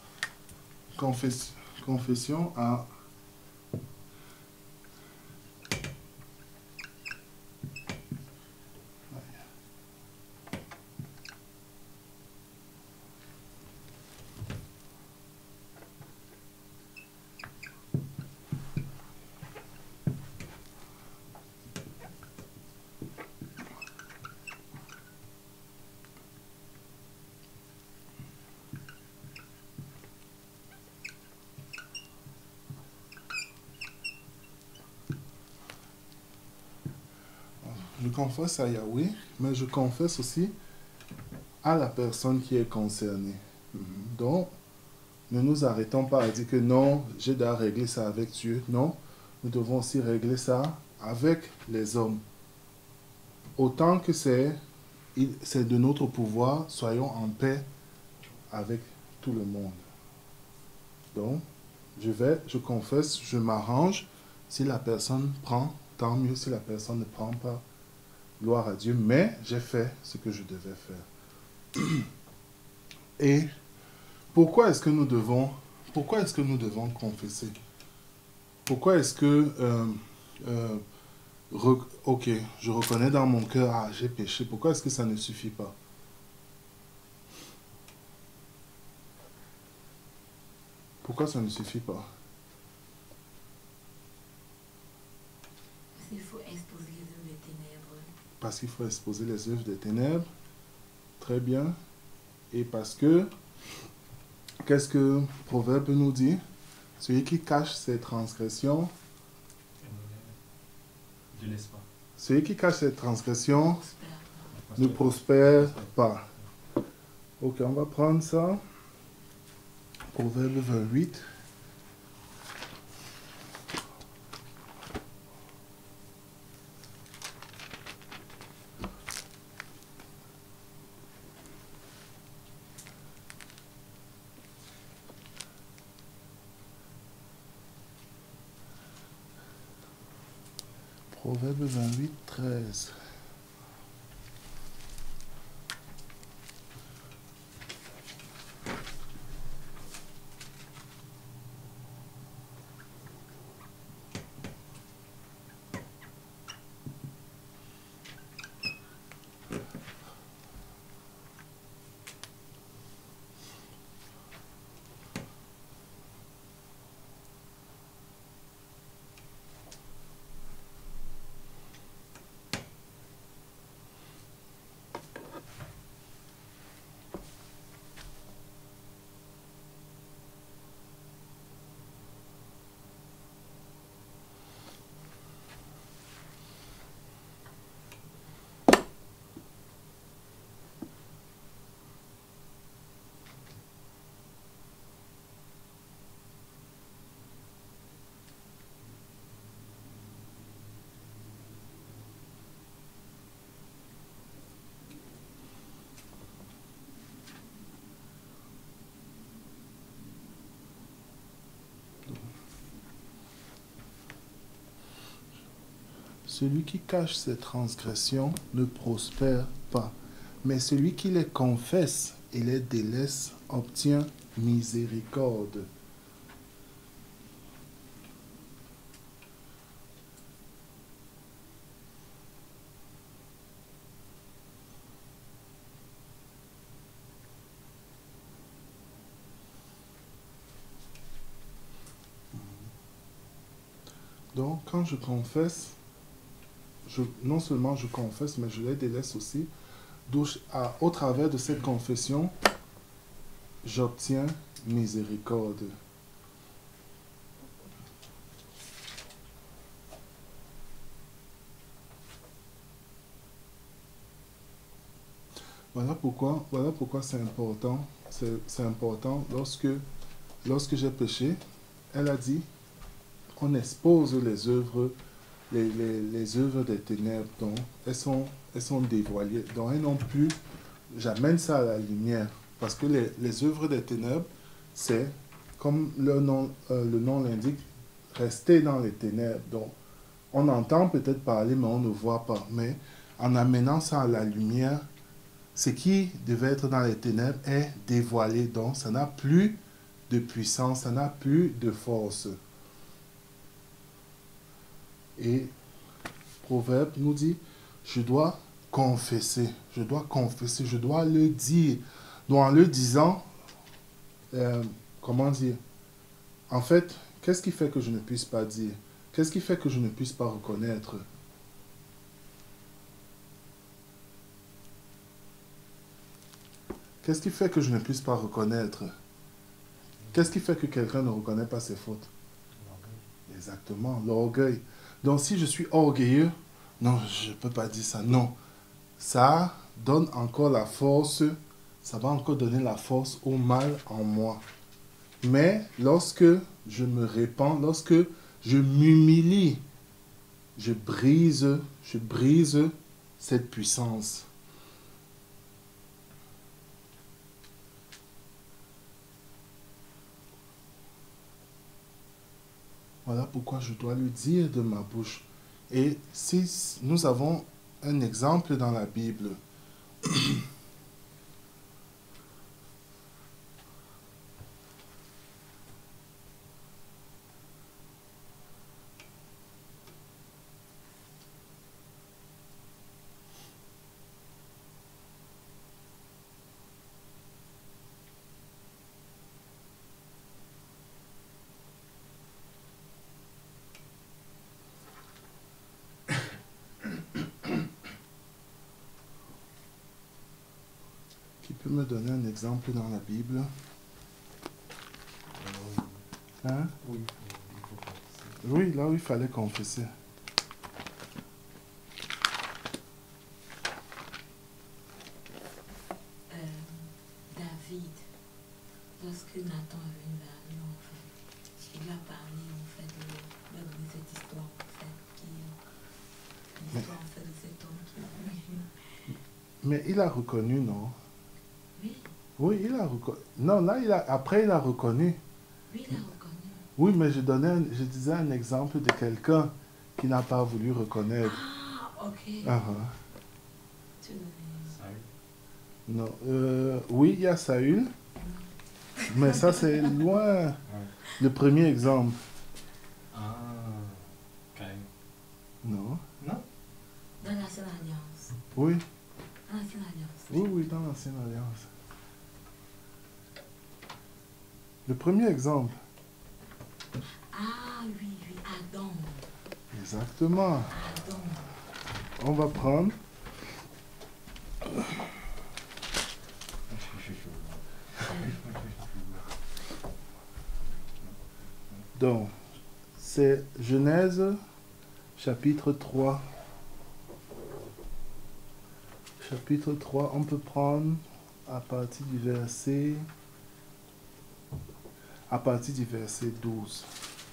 confession à... Je confesse à Yahweh, mais je confesse aussi à la personne qui est concernée. Donc, ne nous arrêtons pas à dire que non, j'ai déjà réglé ça avec Dieu. Non, nous devons aussi régler ça avec les hommes. Autant que c'est de notre pouvoir, soyons en paix avec tout le monde. Donc, je confesse, je m'arrange. Si la personne prend, tant mieux. Si la personne ne prend pas, gloire à Dieu. Mais j'ai fait ce que je devais faire. Et pourquoi est-ce que nous devons confesser? Pourquoi est-ce que ok, je reconnais dans mon cœur, ah, j'ai péché. Pourquoi est-ce que ça ne suffit pas? Pourquoi ça ne suffit pas? Il faut exposer les œuvres des ténèbres. Parce qu'il faut exposer les œuvres des ténèbres. Très bien. Et parce que, qu'est-ce que Proverbe nous dit? Celui qui cache ses transgressions, ne laisse pas. celui qui cache ses transgressions Prospère. ne prospère pas. Ok, on va prendre ça. Proverbe 28. Proverbe 28, 13. Celui qui cache ses transgressions ne prospère pas, mais celui qui les confesse et les délaisse obtient miséricorde. Donc, quand je confesse, non seulement je confesse, mais je les délaisse aussi. Donc, au travers de cette confession, j'obtiens miséricorde. Voilà pourquoi c'est important. C'est important lorsque j'ai péché, elle a dit, on expose les œuvres des ténèbres, donc elles sont dévoilées. Donc elles n'ont plus, j'amène ça à la lumière, parce que les œuvres des ténèbres, c'est, comme le nom l'indique, rester dans les ténèbres. Donc on entend peut-être parler, mais on ne voit pas. Mais en amenant ça à la lumière, ce qui devait être dans les ténèbres est dévoilé. Donc ça n'a plus de puissance, ça n'a plus de force. Et Proverbe nous dit, je dois confesser, je dois le dire. Donc en le disant, comment dire? En fait, qu'est-ce qui fait que je ne puisse pas dire? Qu'est-ce qui fait que je ne puisse pas reconnaître? Qu'est-ce qui fait que je ne puisse pas reconnaître? Qu'est-ce qui fait que quelqu'un ne reconnaît pas ses fautes? L'orgueil. Exactement, l'orgueil. Donc si je suis orgueilleux, non, je ne peux pas dire ça, non. Ça donne encore la force, ça va encore donner la force au mal en moi. Mais lorsque je me répands, lorsque je m'humilie, je brise cette puissance. Voilà pourquoi je dois le dire de ma bouche. Et si nous avons un exemple dans la Bible, qui peut me donner un exemple dans la Bible? Hein? Oui, il faut confesser. Oui, là où il fallait confesser. David, lorsque Nathan est venu vers lui, en fait, il lui a parlé, en fait, de cette histoire, en fait, l'histoire, en fait, de cet homme qui... Mais il a reconnu, non? Oui, Oui, il a reconnu. Non, là, après, il a reconnu. oui, il a reconnu. Oui, mais je disais un exemple de quelqu'un qui n'a pas voulu reconnaître. Ah, ok. Tu Saül. Non, oui, il y a Saül, mais ça, c'est loin. Le premier exemple. Ah, Caïn. Non. Non? Dans l'Ancienne Alliance. Oui, Dans l'Ancienne Alliance. oui, dans l'Ancienne Alliance. Le premier exemple. Ah, oui, Adam. Exactement. Adam. On va prendre. Donc, c'est Genèse, chapitre 3. Chapitre 3, on peut prendre à partir du verset 12.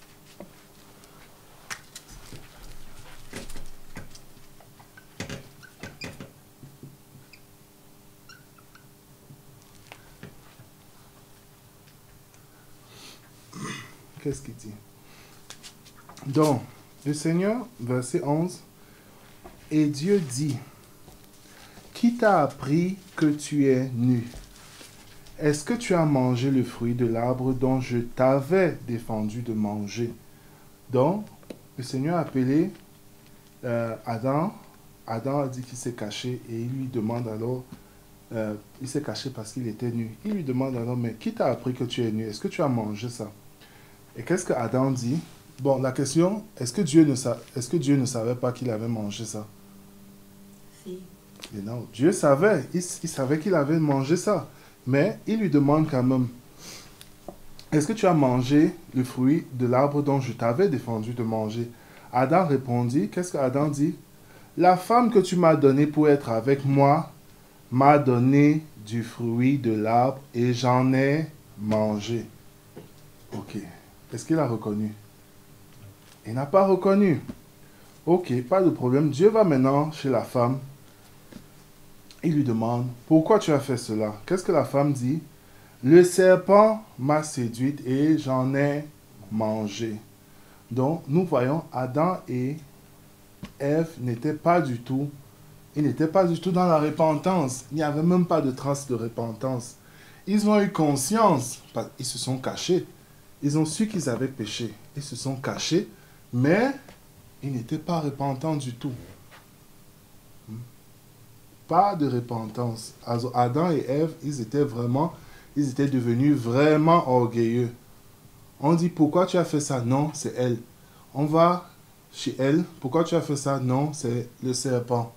Qu'est-ce qu'il dit? Donc, le Seigneur, verset 11, et Dieu dit, qui t'a appris que tu es nu? Est-ce que tu as mangé le fruit de l'arbre dont je t'avais défendu de manger? Donc, le Seigneur a appelé Adam. Adam a dit qu'il s'est caché et il lui demande alors, il s'est caché parce qu'il était nu. Il lui demande alors, mais qui t'a appris que tu es nu? Est-ce que tu as mangé ça? Et qu'est-ce que Adam dit? Bon, la question, est-ce que Dieu ne savait pas qu'il avait mangé ça? Si. Et non, Dieu savait, il savait qu'il avait mangé ça. Mais il lui demande quand même, est-ce que tu as mangé le fruit de l'arbre dont je t'avais défendu de manger? Adam répondit, qu'est-ce que Adam dit? La femme que tu m'as donnée pour être avec moi m'a donné du fruit de l'arbre et j'en ai mangé. Ok. Est-ce qu'il a reconnu? Il n'a pas reconnu. Ok, pas de problème. Dieu va maintenant chez la femme. Il lui demande, pourquoi tu as fait cela? Qu'est-ce que la femme dit? Le serpent m'a séduite et j'en ai mangé. Donc, nous voyons, Adam et Ève n'étaient pas du tout, ils n'étaient pas du tout dans la repentance. Il n'y avait même pas de trace de repentance. Ils ont eu conscience, ils se sont cachés. Ils ont su qu'ils avaient péché. Ils se sont cachés, mais ils n'étaient pas repentants du tout. Pas de repentance. Adam et Ève, ils étaient devenus vraiment orgueilleux. On dit, pourquoi tu as fait ça? Non, c'est elle. On va chez elle. Pourquoi tu as fait ça? Non, c'est le serpent.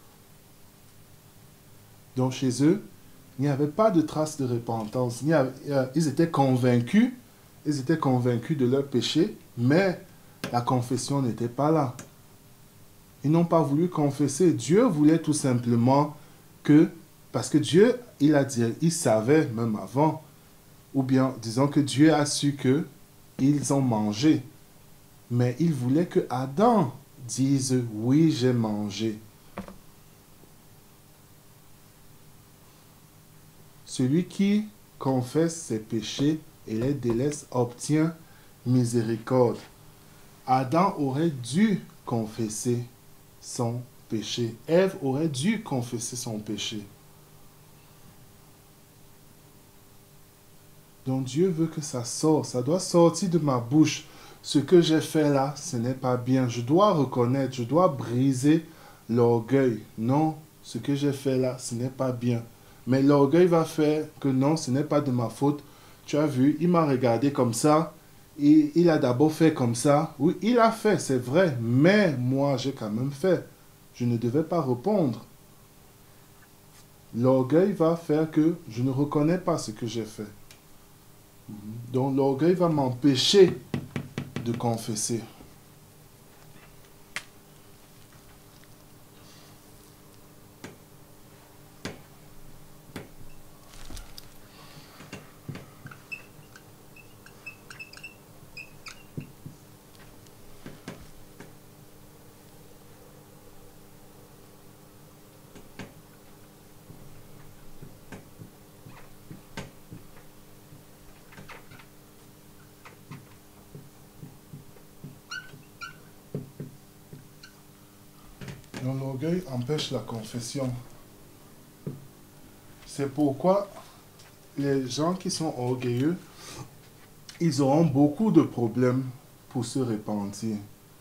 Donc chez eux, il n'y avait pas de trace de repentance. Ils étaient convaincus de leur péché, mais la confession n'était pas là. Ils n'ont pas voulu confesser. Dieu voulait tout simplement que, parce que Dieu, il a dit, il savait même avant, ou bien disons que Dieu a su que ils ont mangé. Mais il voulait que Adam dise, oui, j'ai mangé. Celui qui confesse ses péchés et les délaisse obtient miséricorde. Adam aurait dû confesser son péché. Ève aurait dû confesser son péché. Donc Dieu veut que ça sorte. Ça doit sortir de ma bouche. Ce que j'ai fait là, ce n'est pas bien. Je dois reconnaître, je dois briser l'orgueil. Non, ce que j'ai fait là, ce n'est pas bien. Mais l'orgueil va faire que non, ce n'est pas de ma faute. Tu as vu, il m'a regardé comme ça. Il a d'abord fait comme ça. Oui, il a fait, c'est vrai. Mais moi, j'ai quand même fait. Je ne devais pas répondre. L'orgueil va faire que je ne reconnais pas ce que j'ai fait. Donc l'orgueil va m'empêcher de confesser. Donc l'orgueil empêche la confession. C'est pourquoi les gens qui sont orgueilleux, ils auront beaucoup de problèmes pour se repentir.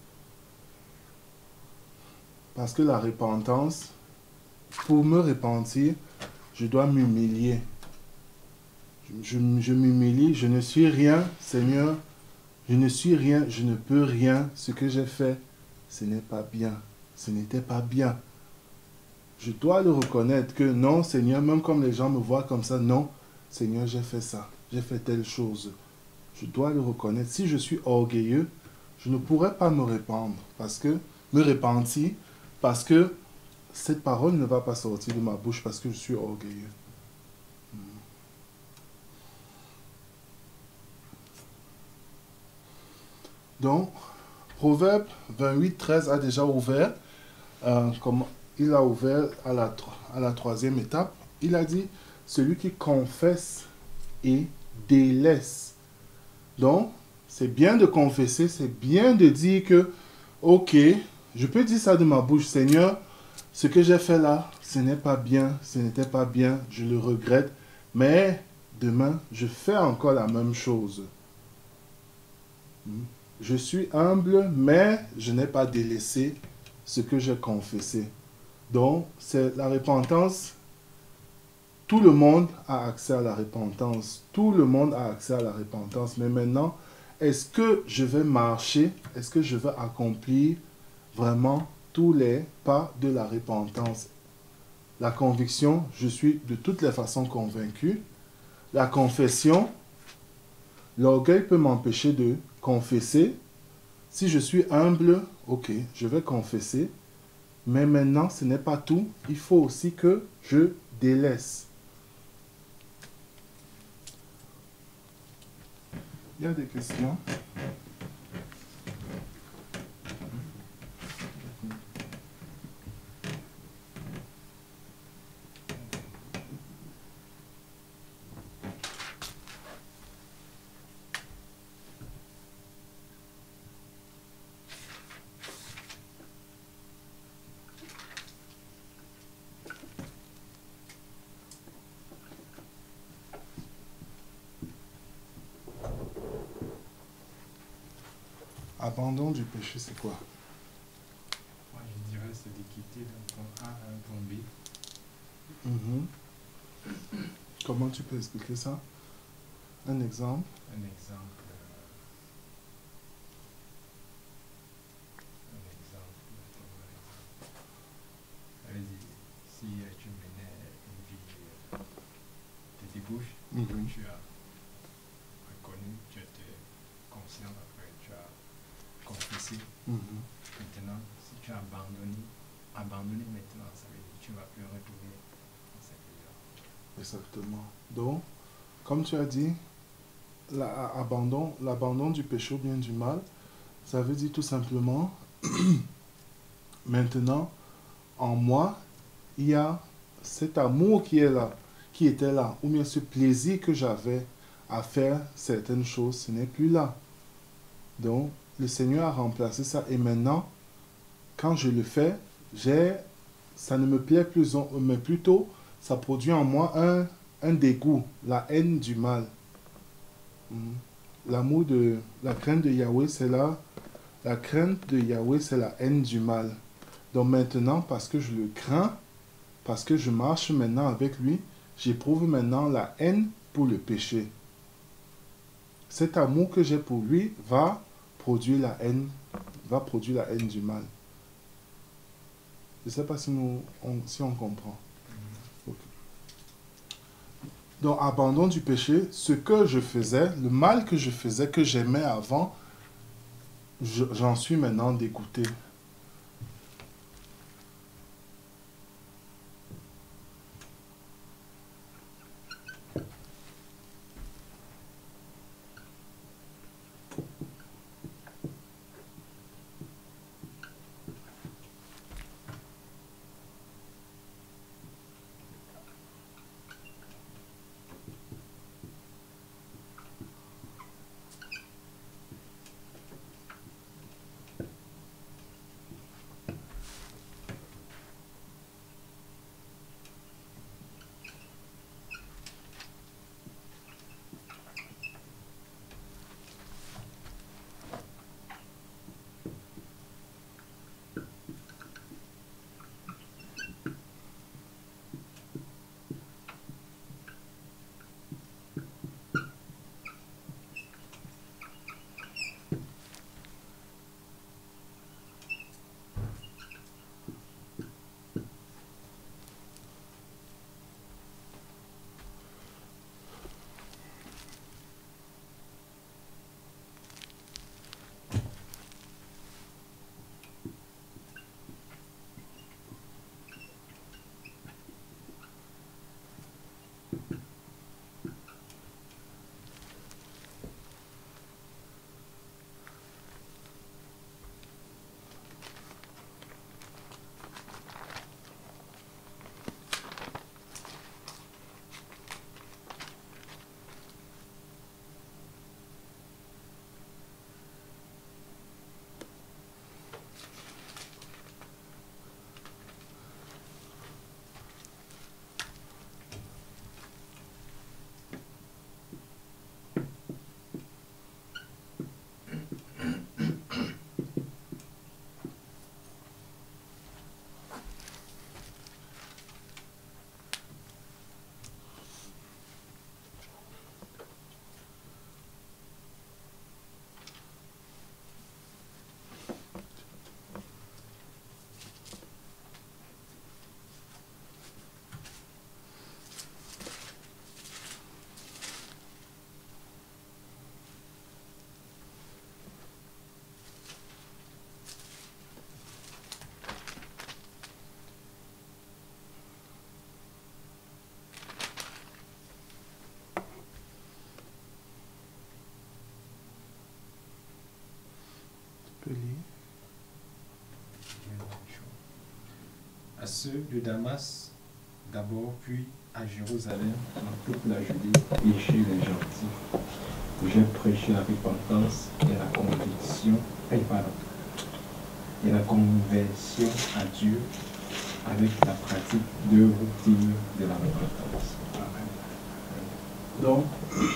Parce que la repentance, pour me repentir, je dois m'humilier. Je m'humilie, je ne suis rien, Seigneur, je ne suis rien, je ne peux rien. Ce que j'ai fait, ce n'est pas bien. Ce n'était pas bien. Je dois le reconnaître que non, Seigneur, même comme les gens me voient comme ça, non, Seigneur, j'ai fait ça, j'ai fait telle chose. Je dois le reconnaître. Si je suis orgueilleux, je ne pourrais pas me repentir, parce que cette parole ne va pas sortir de ma bouche parce que je suis orgueilleux. Donc, Proverbe 28, 13 a déjà ouvert, comme il a ouvert à la troisième étape. Il a dit, celui qui confesse et délaisse. Donc, c'est bien de confesser, c'est bien de dire que, ok, je peux dire ça de ma bouche, Seigneur, ce que j'ai fait là, ce n'est pas bien, ce n'était pas bien, je le regrette, mais demain, je fais encore la même chose. Je suis humble, mais je n'ai pas délaissé ce que j'ai confessé. Donc, c'est la repentance. Tout le monde a accès à la repentance. Tout le monde a accès à la repentance. Mais maintenant, est-ce que je vais marcher, est-ce que je vais accomplir vraiment tous les pas de la repentance? La conviction, je suis de toutes les façons convaincu. La confession, l'orgueil peut m'empêcher de confesser. Si je suis humble, ok, je vais confesser. Mais maintenant, ce n'est pas tout. Il faut aussi que je délaisse. Il y a des questions? Abandon du péché, c'est quoi? Moi, je dirais c'est de quitter d'un point A à un point B. Comment tu peux expliquer ça? Un exemple? Un exemple. Allez-y. Si tu menais une vie de débauche, tu as reconnu, tu étais conscient, après tu as confessé. Maintenant, si tu as abandonné maintenant, ça veut dire que tu ne vas plus retourner dans cette vie-là. Exactement. Donc, comme tu as dit, l'abandon du péché ou bien du mal, ça veut dire tout simplement, maintenant, en moi, il y a cet amour qui est là, qui était là, ou bien ce plaisir que j'avais à faire certaines choses, ce n'est plus là. Donc, le Seigneur a remplacé ça, et maintenant, quand je le fais, ça ne me plaît plus, mais plutôt, ça produit en moi un dégoût, la haine du mal. La crainte de Yahweh, c'est là. La crainte de Yahweh, c'est la haine du mal. Donc maintenant, parce que je le crains, parce que je marche maintenant avec lui, j'éprouve maintenant la haine pour le péché. Cet amour que j'ai pour lui va produire la haine du mal. Je ne sais pas si on comprend. Okay. Donc, abandon du péché, ce que je faisais, le mal que je faisais, que j'aimais avant, j'en suis maintenant dégoûté. peux lire. À ceux de Damas, d'abord, puis à Jérusalem, dans toute la Judée et chez les gentils. J'ai prêché la repentance et la conviction, et la conversion à Dieu avec la pratique d'œuvres dignes de la repentance. Donc,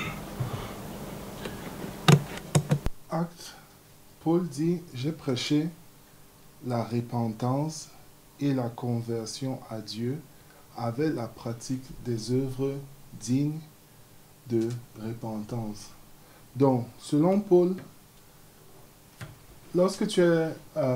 acte, Paul dit, j'ai prêché la repentance et la conversion à Dieu avec la pratique des œuvres dignes de repentance. Donc, selon Paul, lorsque tu es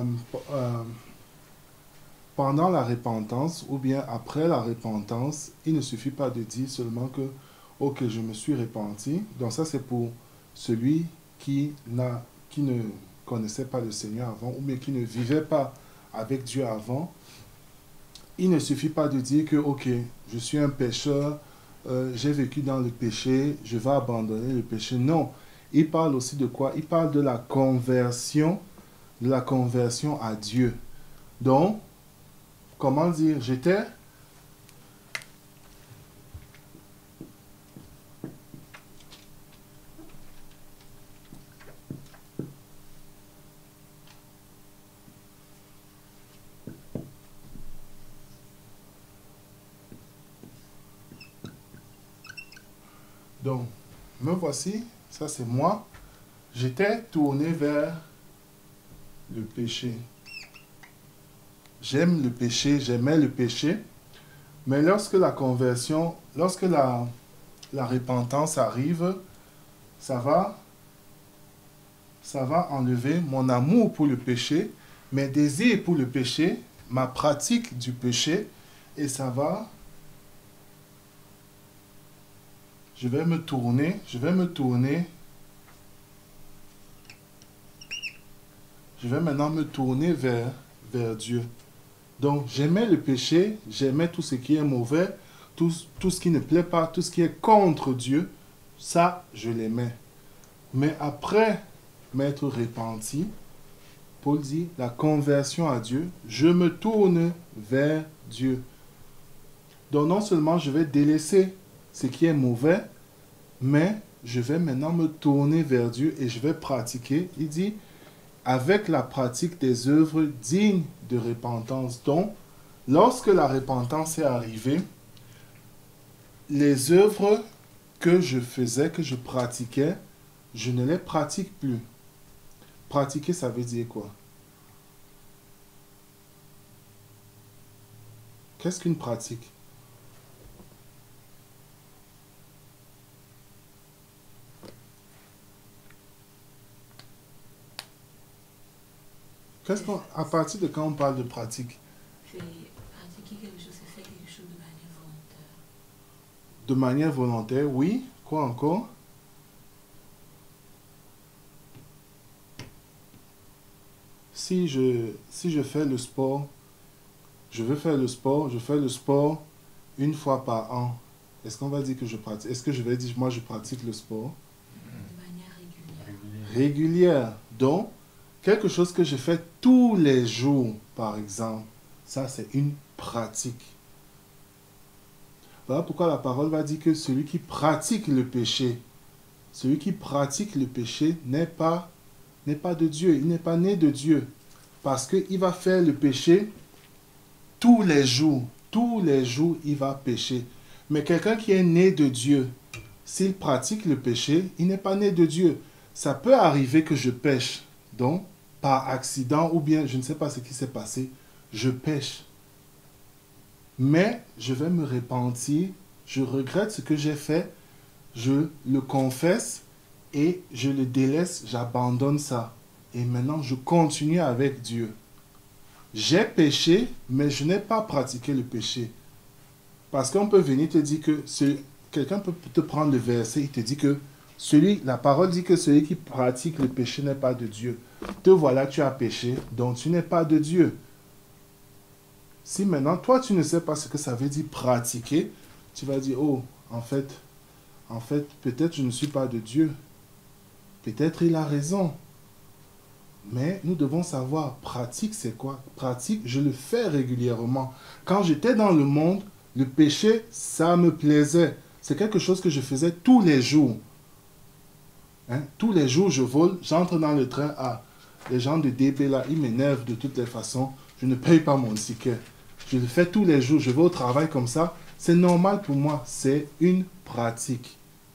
pendant la repentance ou bien après la repentance, il ne suffit pas de dire seulement que « Ok, je me suis repenti ». Donc ça, c'est pour celui qui ne connaissait pas le Seigneur avant ou bien qui ne vivait pas avec Dieu avant. Il ne suffit pas de dire que « Ok, je suis un pécheur, j'ai vécu dans le péché, je vais abandonner le péché ». Non, il parle aussi de quoi? Il parle de la conversion à Dieu. Donc, comment dire? J'étais... Donc, me voici, ça c'est moi. J'étais tourné vers le péché. J'aime le péché, j'aimais le péché. Mais lorsque la conversion, lorsque la repentance arrive, ça va enlever mon amour pour le péché, mes désirs pour le péché, ma pratique du péché, et ça va... Je vais maintenant me tourner vers Dieu. Donc, j'aimais le péché, j'aimais tout ce qui est mauvais, tout ce qui ne plaît pas, tout ce qui est contre Dieu, ça, je l'aimais. Mais après m'être repenti, Paul dit, la conversion à Dieu, je me tourne vers Dieu. Donc, non seulement je vais délaisser ce qui est mauvais, mais je vais maintenant me tourner vers Dieu et je vais pratiquer, il dit, avec la pratique des œuvres dignes de repentance. Donc, lorsque la repentance est arrivée, les œuvres que je faisais, que je pratiquais, je ne les pratique plus. Pratiquer, ça veut dire quoi? Qu'est-ce qu'une pratique? À partir de quand on parle de pratique? Pratiquer quelque chose, c'est faire quelque chose de manière volontaire. De manière volontaire, oui. Quoi encore? Si je fais le sport, je veux faire le sport, je fais le sport une fois par an. Est-ce qu'on va dire que je pratique? Est-ce que je vais dire, moi, je pratique le sport? De manière régulière. Régulière. Donc, quelque chose que je fais tous les jours, par exemple, ça, c'est une pratique. Voilà pourquoi la parole va dire que celui qui pratique le péché n'est pas de Dieu, il n'est pas né de Dieu. Parce qu'il va faire le péché tous les jours, il va pécher. Mais quelqu'un qui est né de Dieu, s'il pratique le péché, il n'est pas né de Dieu. Ça peut arriver que je pêche, donc par accident ou bien je ne sais pas ce qui s'est passé, je pêche. Mais je vais me repentir, je regrette ce que j'ai fait, je le confesse et je le délaisse, j'abandonne ça. Et maintenant, je continue avec Dieu. J'ai péché, mais je n'ai pas pratiqué le péché. Parce qu'on peut venir te dire que quelqu'un peut te prendre le verset, il te dit que la parole dit que celui qui pratique le péché n'est pas de Dieu. Te voilà, tu as péché, donc tu n'es pas de Dieu. Si maintenant, toi, tu ne sais pas ce que ça veut dire pratiquer, tu vas dire, oh, en fait, peut-être je ne suis pas de Dieu. Peut-être il a raison. Mais nous devons savoir, pratique, c'est quoi? Pratique, je le fais régulièrement. Quand j'étais dans le monde, le péché, ça me plaisait. C'est quelque chose que je faisais tous les jours. Hein? Tous les jours, je vole, j'entre dans le train. Ah, les gens de DB, là, ils m'énervent de toutes les façons. Je ne paye pas mon ticket. Je le fais tous les jours. Je vais au travail comme ça. C'est normal pour moi. C'est une pratique.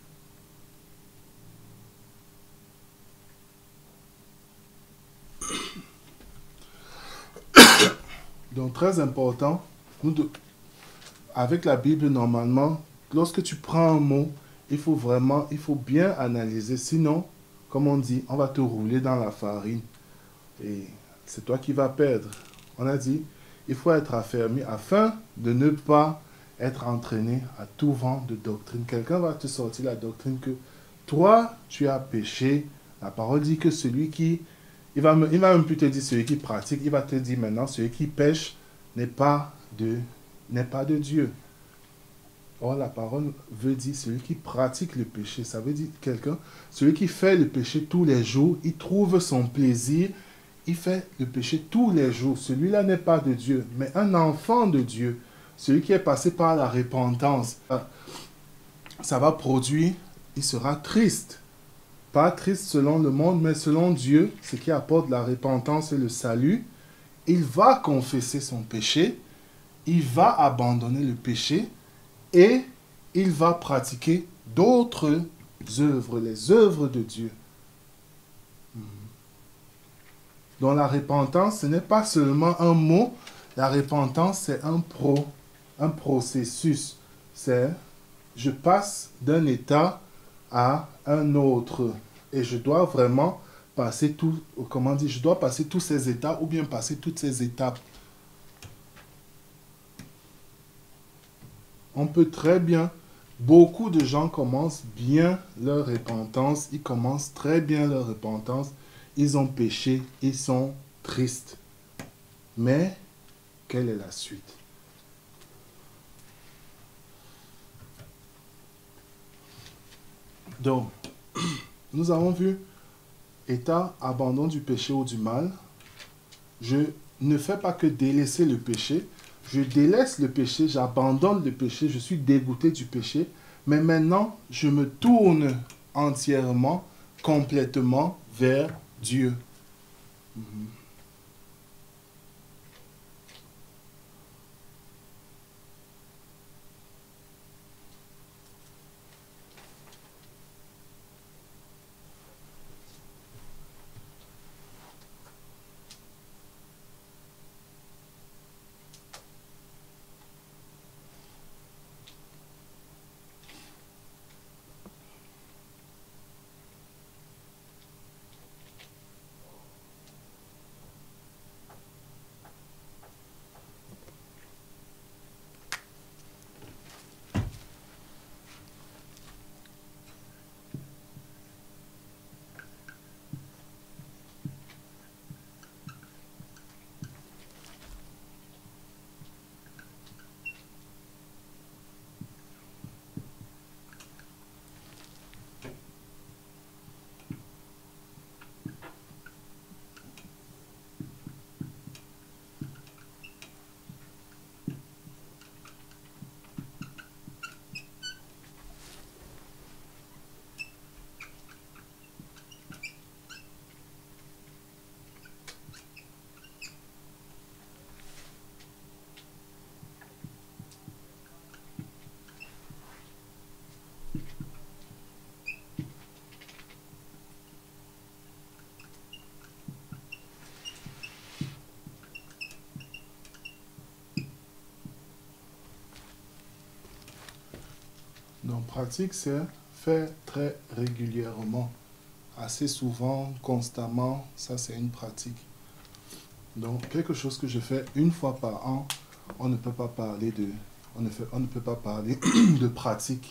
Donc, très important, avec la Bible, normalement, lorsque tu prends un mot, il faut bien analyser. Sinon, comme on dit, on va te rouler dans la farine. Et c'est toi qui vas perdre. On a dit, il faut être affermi afin de ne pas être entraîné à tout vent de doctrine. Quelqu'un va te sortir la doctrine que toi, tu as péché. La parole dit que celui qui... Il va même plus te dire celui qui pratique. Il va te dire maintenant, celui qui pêche n'est pas de Dieu. Or, la parole veut dire celui qui pratique le péché. Ça veut dire quelqu'un, celui qui fait le péché tous les jours, il trouve son plaisir, il fait le péché tous les jours. Celui-là n'est pas de Dieu, mais un enfant de Dieu. Celui qui est passé par la repentance, ça va produire, il sera triste. Pas triste selon le monde, mais selon Dieu, ce qui apporte la repentance et le salut. Il va confesser son péché, il va abandonner le péché et il va pratiquer d'autres œuvres, les œuvres de Dieu. Donc la repentance, ce n'est pas seulement un mot, la repentance c'est un processus. C'est je passe d'un état à un autre. Et je dois vraiment passer je dois passer tous ces états ou bien passer toutes ces étapes. On peut très bien, beaucoup de gens commencent bien leur repentance, ils commencent très bien leur repentance, ils ont péché, ils sont tristes. Mais, quelle est la suite? Donc, nous avons vu état, abandon du péché ou du mal. Je ne fais pas que délaisser le péché. Je délaisse le péché, j'abandonne le péché, je suis dégoûté du péché. Mais maintenant, je me tourne entièrement, complètement vers Dieu. Donc, pratique, c'est faire très régulièrement, assez souvent, constamment. Ça, c'est une pratique. Donc, quelque chose que je fais une fois par an, on ne peut pas parler de pratique.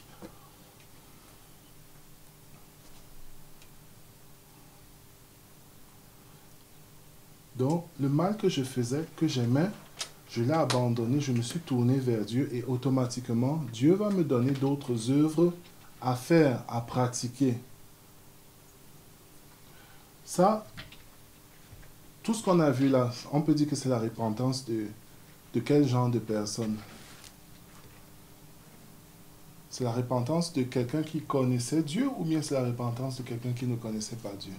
Donc, le mal que je faisais, que j'aimais, je l'ai abandonné, je me suis tourné vers Dieu et automatiquement, Dieu va me donner d'autres œuvres à faire, à pratiquer. Ça, tout ce qu'on a vu là, on peut dire que c'est la repentance de quel genre de personne? C'est la repentance de quelqu'un qui connaissait Dieu ou bien c'est la repentance de quelqu'un qui ne connaissait pas Dieu?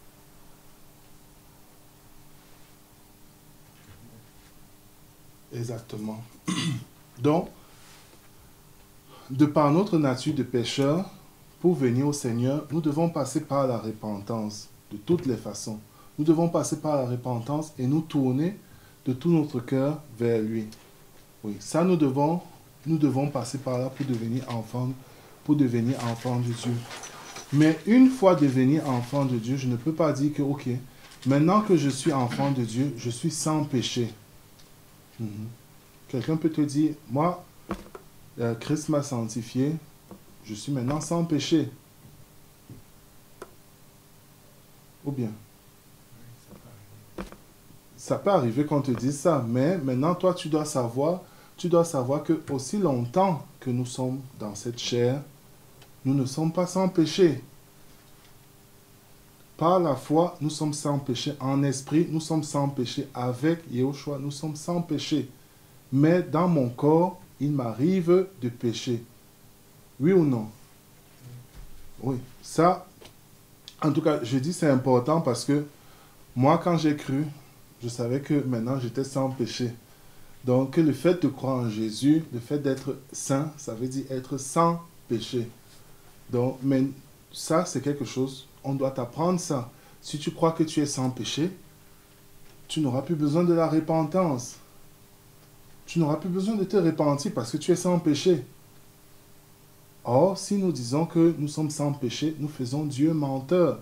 Exactement. Donc, de par notre nature de pécheur, pour venir au Seigneur, nous devons passer par la repentance de toutes les façons. Nous devons passer par la repentance et nous tourner de tout notre cœur vers lui. Oui, ça nous devons passer par là pour devenir enfants de Dieu. Mais une fois devenu enfant de Dieu, je ne peux pas dire que, ok, maintenant que je suis enfant de Dieu, je suis sans péché. Quelqu'un peut te dire, moi, Christ m'a sanctifié, je suis maintenant sans péché. Ou bien? Ça peut arriver qu'on te dise ça, mais maintenant, toi, tu dois savoir que aussi longtemps que nous sommes dans cette chair, nous ne sommes pas sans péché. Par la foi, nous sommes sans péché. En esprit, nous sommes sans péché. Avec Yahushua, nous sommes sans péché. Mais dans mon corps, il m'arrive de pécher. Oui ou non? Oui. Ça, en tout cas, je dis c'est important parce que moi, quand j'ai cru, je savais que maintenant j'étais sans péché. Donc, le fait de croire en Jésus, le fait d'être saint, ça veut dire être sans péché. Donc, mais ça, c'est quelque chose, on doit t'apprendre ça. Si tu crois que tu es sans péché, tu n'auras plus besoin de la repentance. Tu n'auras plus besoin de te repentir parce que tu es sans péché. Or, si nous disons que nous sommes sans péché, nous faisons Dieu menteur.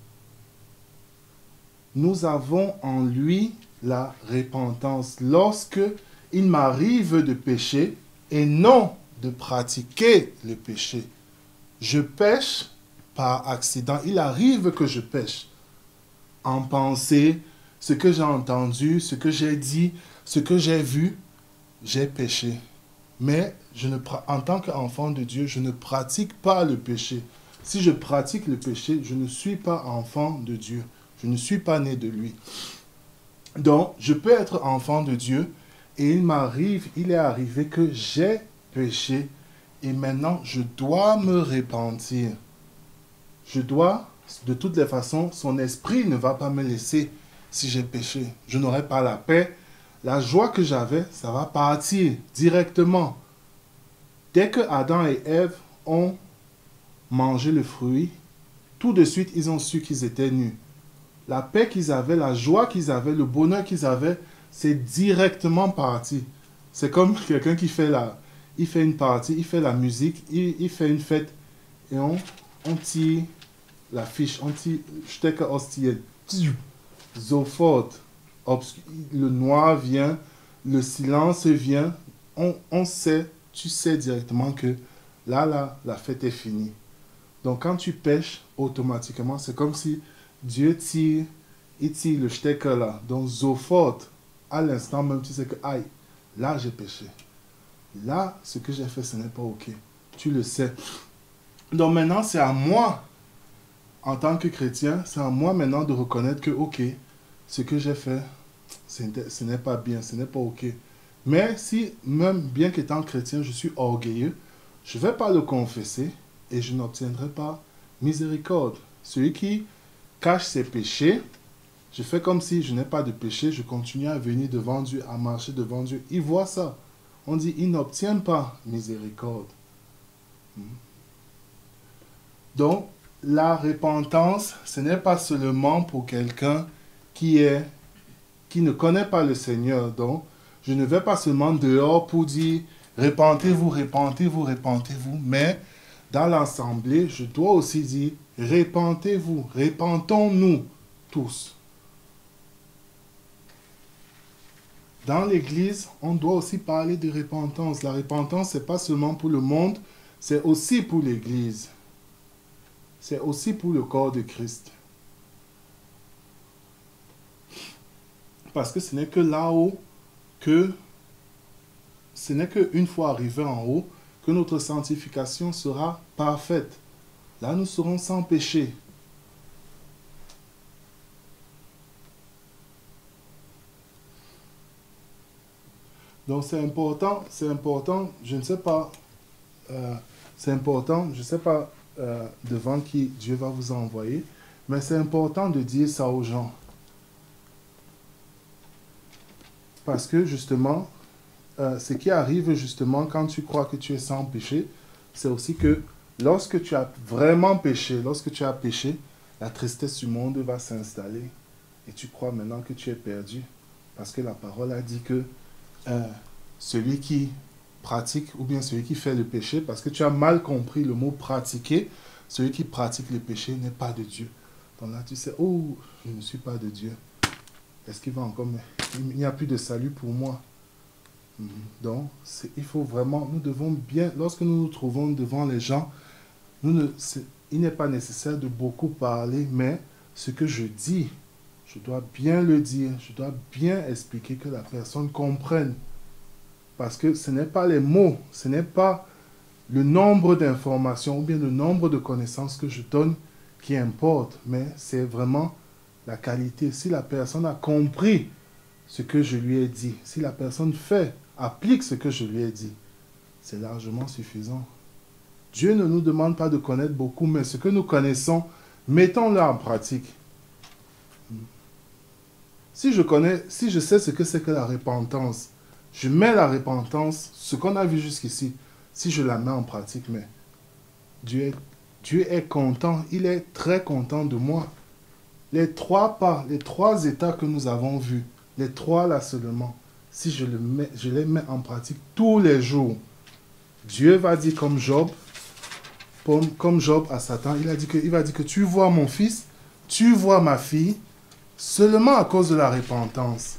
Nous avons en lui la repentance. Lorsque il m'arrive de pécher et non de pratiquer le péché, je pêche par accident. Il arrive que je pêche en pensée, ce que j'ai entendu, ce que j'ai dit, ce que j'ai vu, j'ai péché. Mais en tant qu'enfant de Dieu, je ne pratique pas le péché. Si je pratique le péché, je ne suis pas enfant de Dieu. Je ne suis pas né de lui. Donc, je peux être enfant de Dieu et il est arrivé que j'ai péché et maintenant je dois me repentir. Je dois, de toutes les façons, son esprit ne va pas me laisser si j'ai péché. Je n'aurai pas la paix. La joie que j'avais, ça va partir directement. Dès que Adam et Ève ont mangé le fruit, tout de suite, ils ont su qu'ils étaient nus. La paix qu'ils avaient, la joie qu'ils avaient, le bonheur qu'ils avaient, c'est directement parti. C'est comme quelqu'un qui fait il fait une partie, il fait la musique, il fait une fête, et on tire la fiche, on tire, stecke aus die, sofort, le noir vient, le silence vient, on sait, tu sais directement que là, la fête est finie. Donc quand tu pêches, automatiquement, c'est comme si Dieu tire le stecker là. Donc sofort, à l'instant même, tu sais que, aïe, là j'ai péché. Là, ce que j'ai fait, ce n'est pas ok. Tu le sais. Donc maintenant, c'est à moi, en tant que chrétien, c'est à moi maintenant de reconnaître que, ok, ce que j'ai fait, ce n'est pas bien, ce n'est pas ok. Mais si, même bien qu'étant chrétien, je suis orgueilleux, je ne vais pas le confesser et je n'obtiendrai pas miséricorde. Celui qui cache ses péchés, je fais comme si je n'ai pas de péché, je continue à venir devant Dieu, à marcher devant Dieu. Il voit ça. On dit, il n'obtient pas miséricorde. Donc, la repentance, ce n'est pas seulement pour quelqu'un qui ne connaît pas le Seigneur. Donc, je ne vais pas seulement dehors pour dire, repentez-vous, repentez-vous, repentez-vous, mais dans l'assemblée, je dois aussi dire, repentez-vous, repentons-nous tous. Dans l'Église, on doit aussi parler de repentance. La repentance, ce n'est pas seulement pour le monde, c'est aussi pour l'Église. C'est aussi pour le corps de Christ. Parce que ce n'est que là-haut ce n'est qu'une fois arrivé en haut que notre sanctification sera parfaite. Là, nous serons sans péché. Donc c'est important, je ne sais pas, c'est important, je ne sais pas devant qui Dieu va vous envoyer, mais c'est important de dire ça aux gens. Parce que justement, ce qui arrive justement quand tu crois que tu es sans péché, c'est aussi que lorsque tu as vraiment péché, lorsque tu as péché, la tristesse du monde va s'installer et tu crois maintenant que tu es perdu. Parce que la parole a dit que celui qui pratique ou bien celui qui fait le péché, parce que tu as mal compris le mot pratiquer, celui qui pratique le péché n'est pas de Dieu. Donc là tu sais, oh, je ne suis pas de Dieu. Est-ce qu'il va encore... Il n'y a plus de salut pour moi. Donc, il faut vraiment... Nous devons bien... Lorsque nous nous trouvons devant les gens, il n'est pas nécessaire de beaucoup parler, mais ce que je dis, je dois bien le dire. Je dois bien expliquer que la personne comprenne. Parce que ce n'est pas les mots, ce n'est pas le nombre d'informations ou bien le nombre de connaissances que je donne qui importe, mais c'est vraiment la qualité. Si la personne a compris ce que je lui ai dit, si la personne applique ce que je lui ai dit, c'est largement suffisant. Dieu ne nous demande pas de connaître beaucoup, mais ce que nous connaissons, mettons-le en pratique. Si je sais ce que c'est que la repentance, je mets la repentance, ce qu'on a vu jusqu'ici, si je la mets en pratique, mais Dieu est content, il est très content de moi. Les 3 pas, les 3 états que nous avons vus, les 3 là seulement, si je les mets en pratique tous les jours, Dieu va dire comme Job à Satan, il va dire que tu vois mon fils, tu vois ma fille, seulement à cause de la repentance.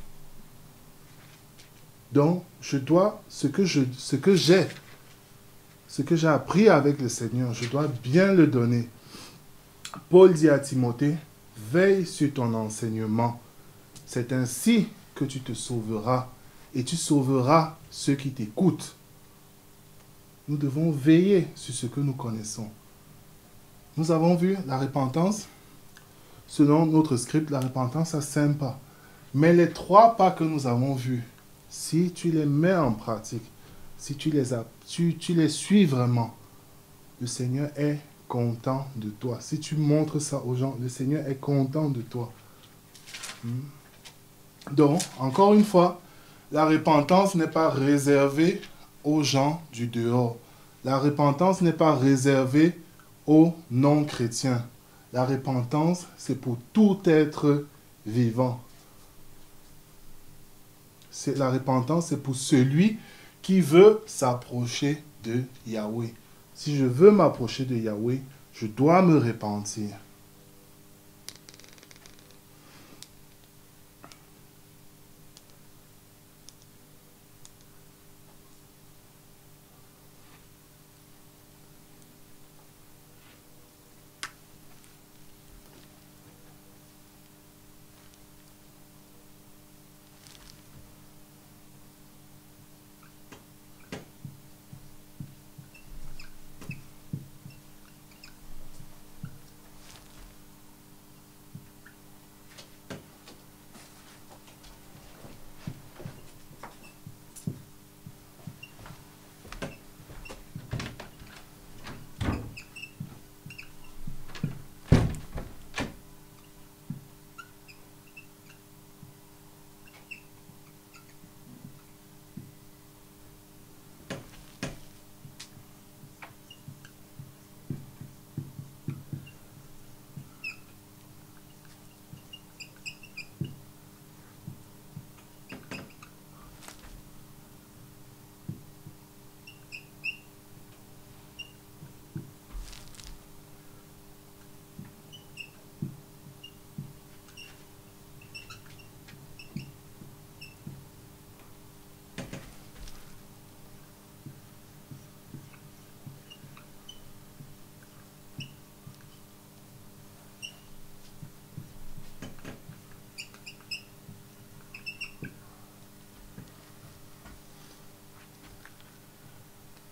Donc, je dois, ce que j'ai appris avec le Seigneur, je dois bien le donner. Paul dit à Timothée, veille sur ton enseignement. C'est ainsi que tu te sauveras et tu sauveras ceux qui t'écoutent. Nous devons veiller sur ce que nous connaissons. Nous avons vu la repentance. Selon notre script, la repentance a 5 pas. Mais les 3 pas que nous avons vus, si tu les mets en pratique, si tu les suis vraiment, le Seigneur est content de toi. Si tu montres ça aux gens, le Seigneur est content de toi. Donc, encore une fois, la repentance n'est pas réservée aux gens du dehors. La repentance n'est pas réservée aux non-chrétiens. La repentance, c'est pour tout être vivant. La repentance, c'est pour celui qui veut s'approcher de Yahweh. Si je veux m'approcher de Yahweh, je dois me repentir.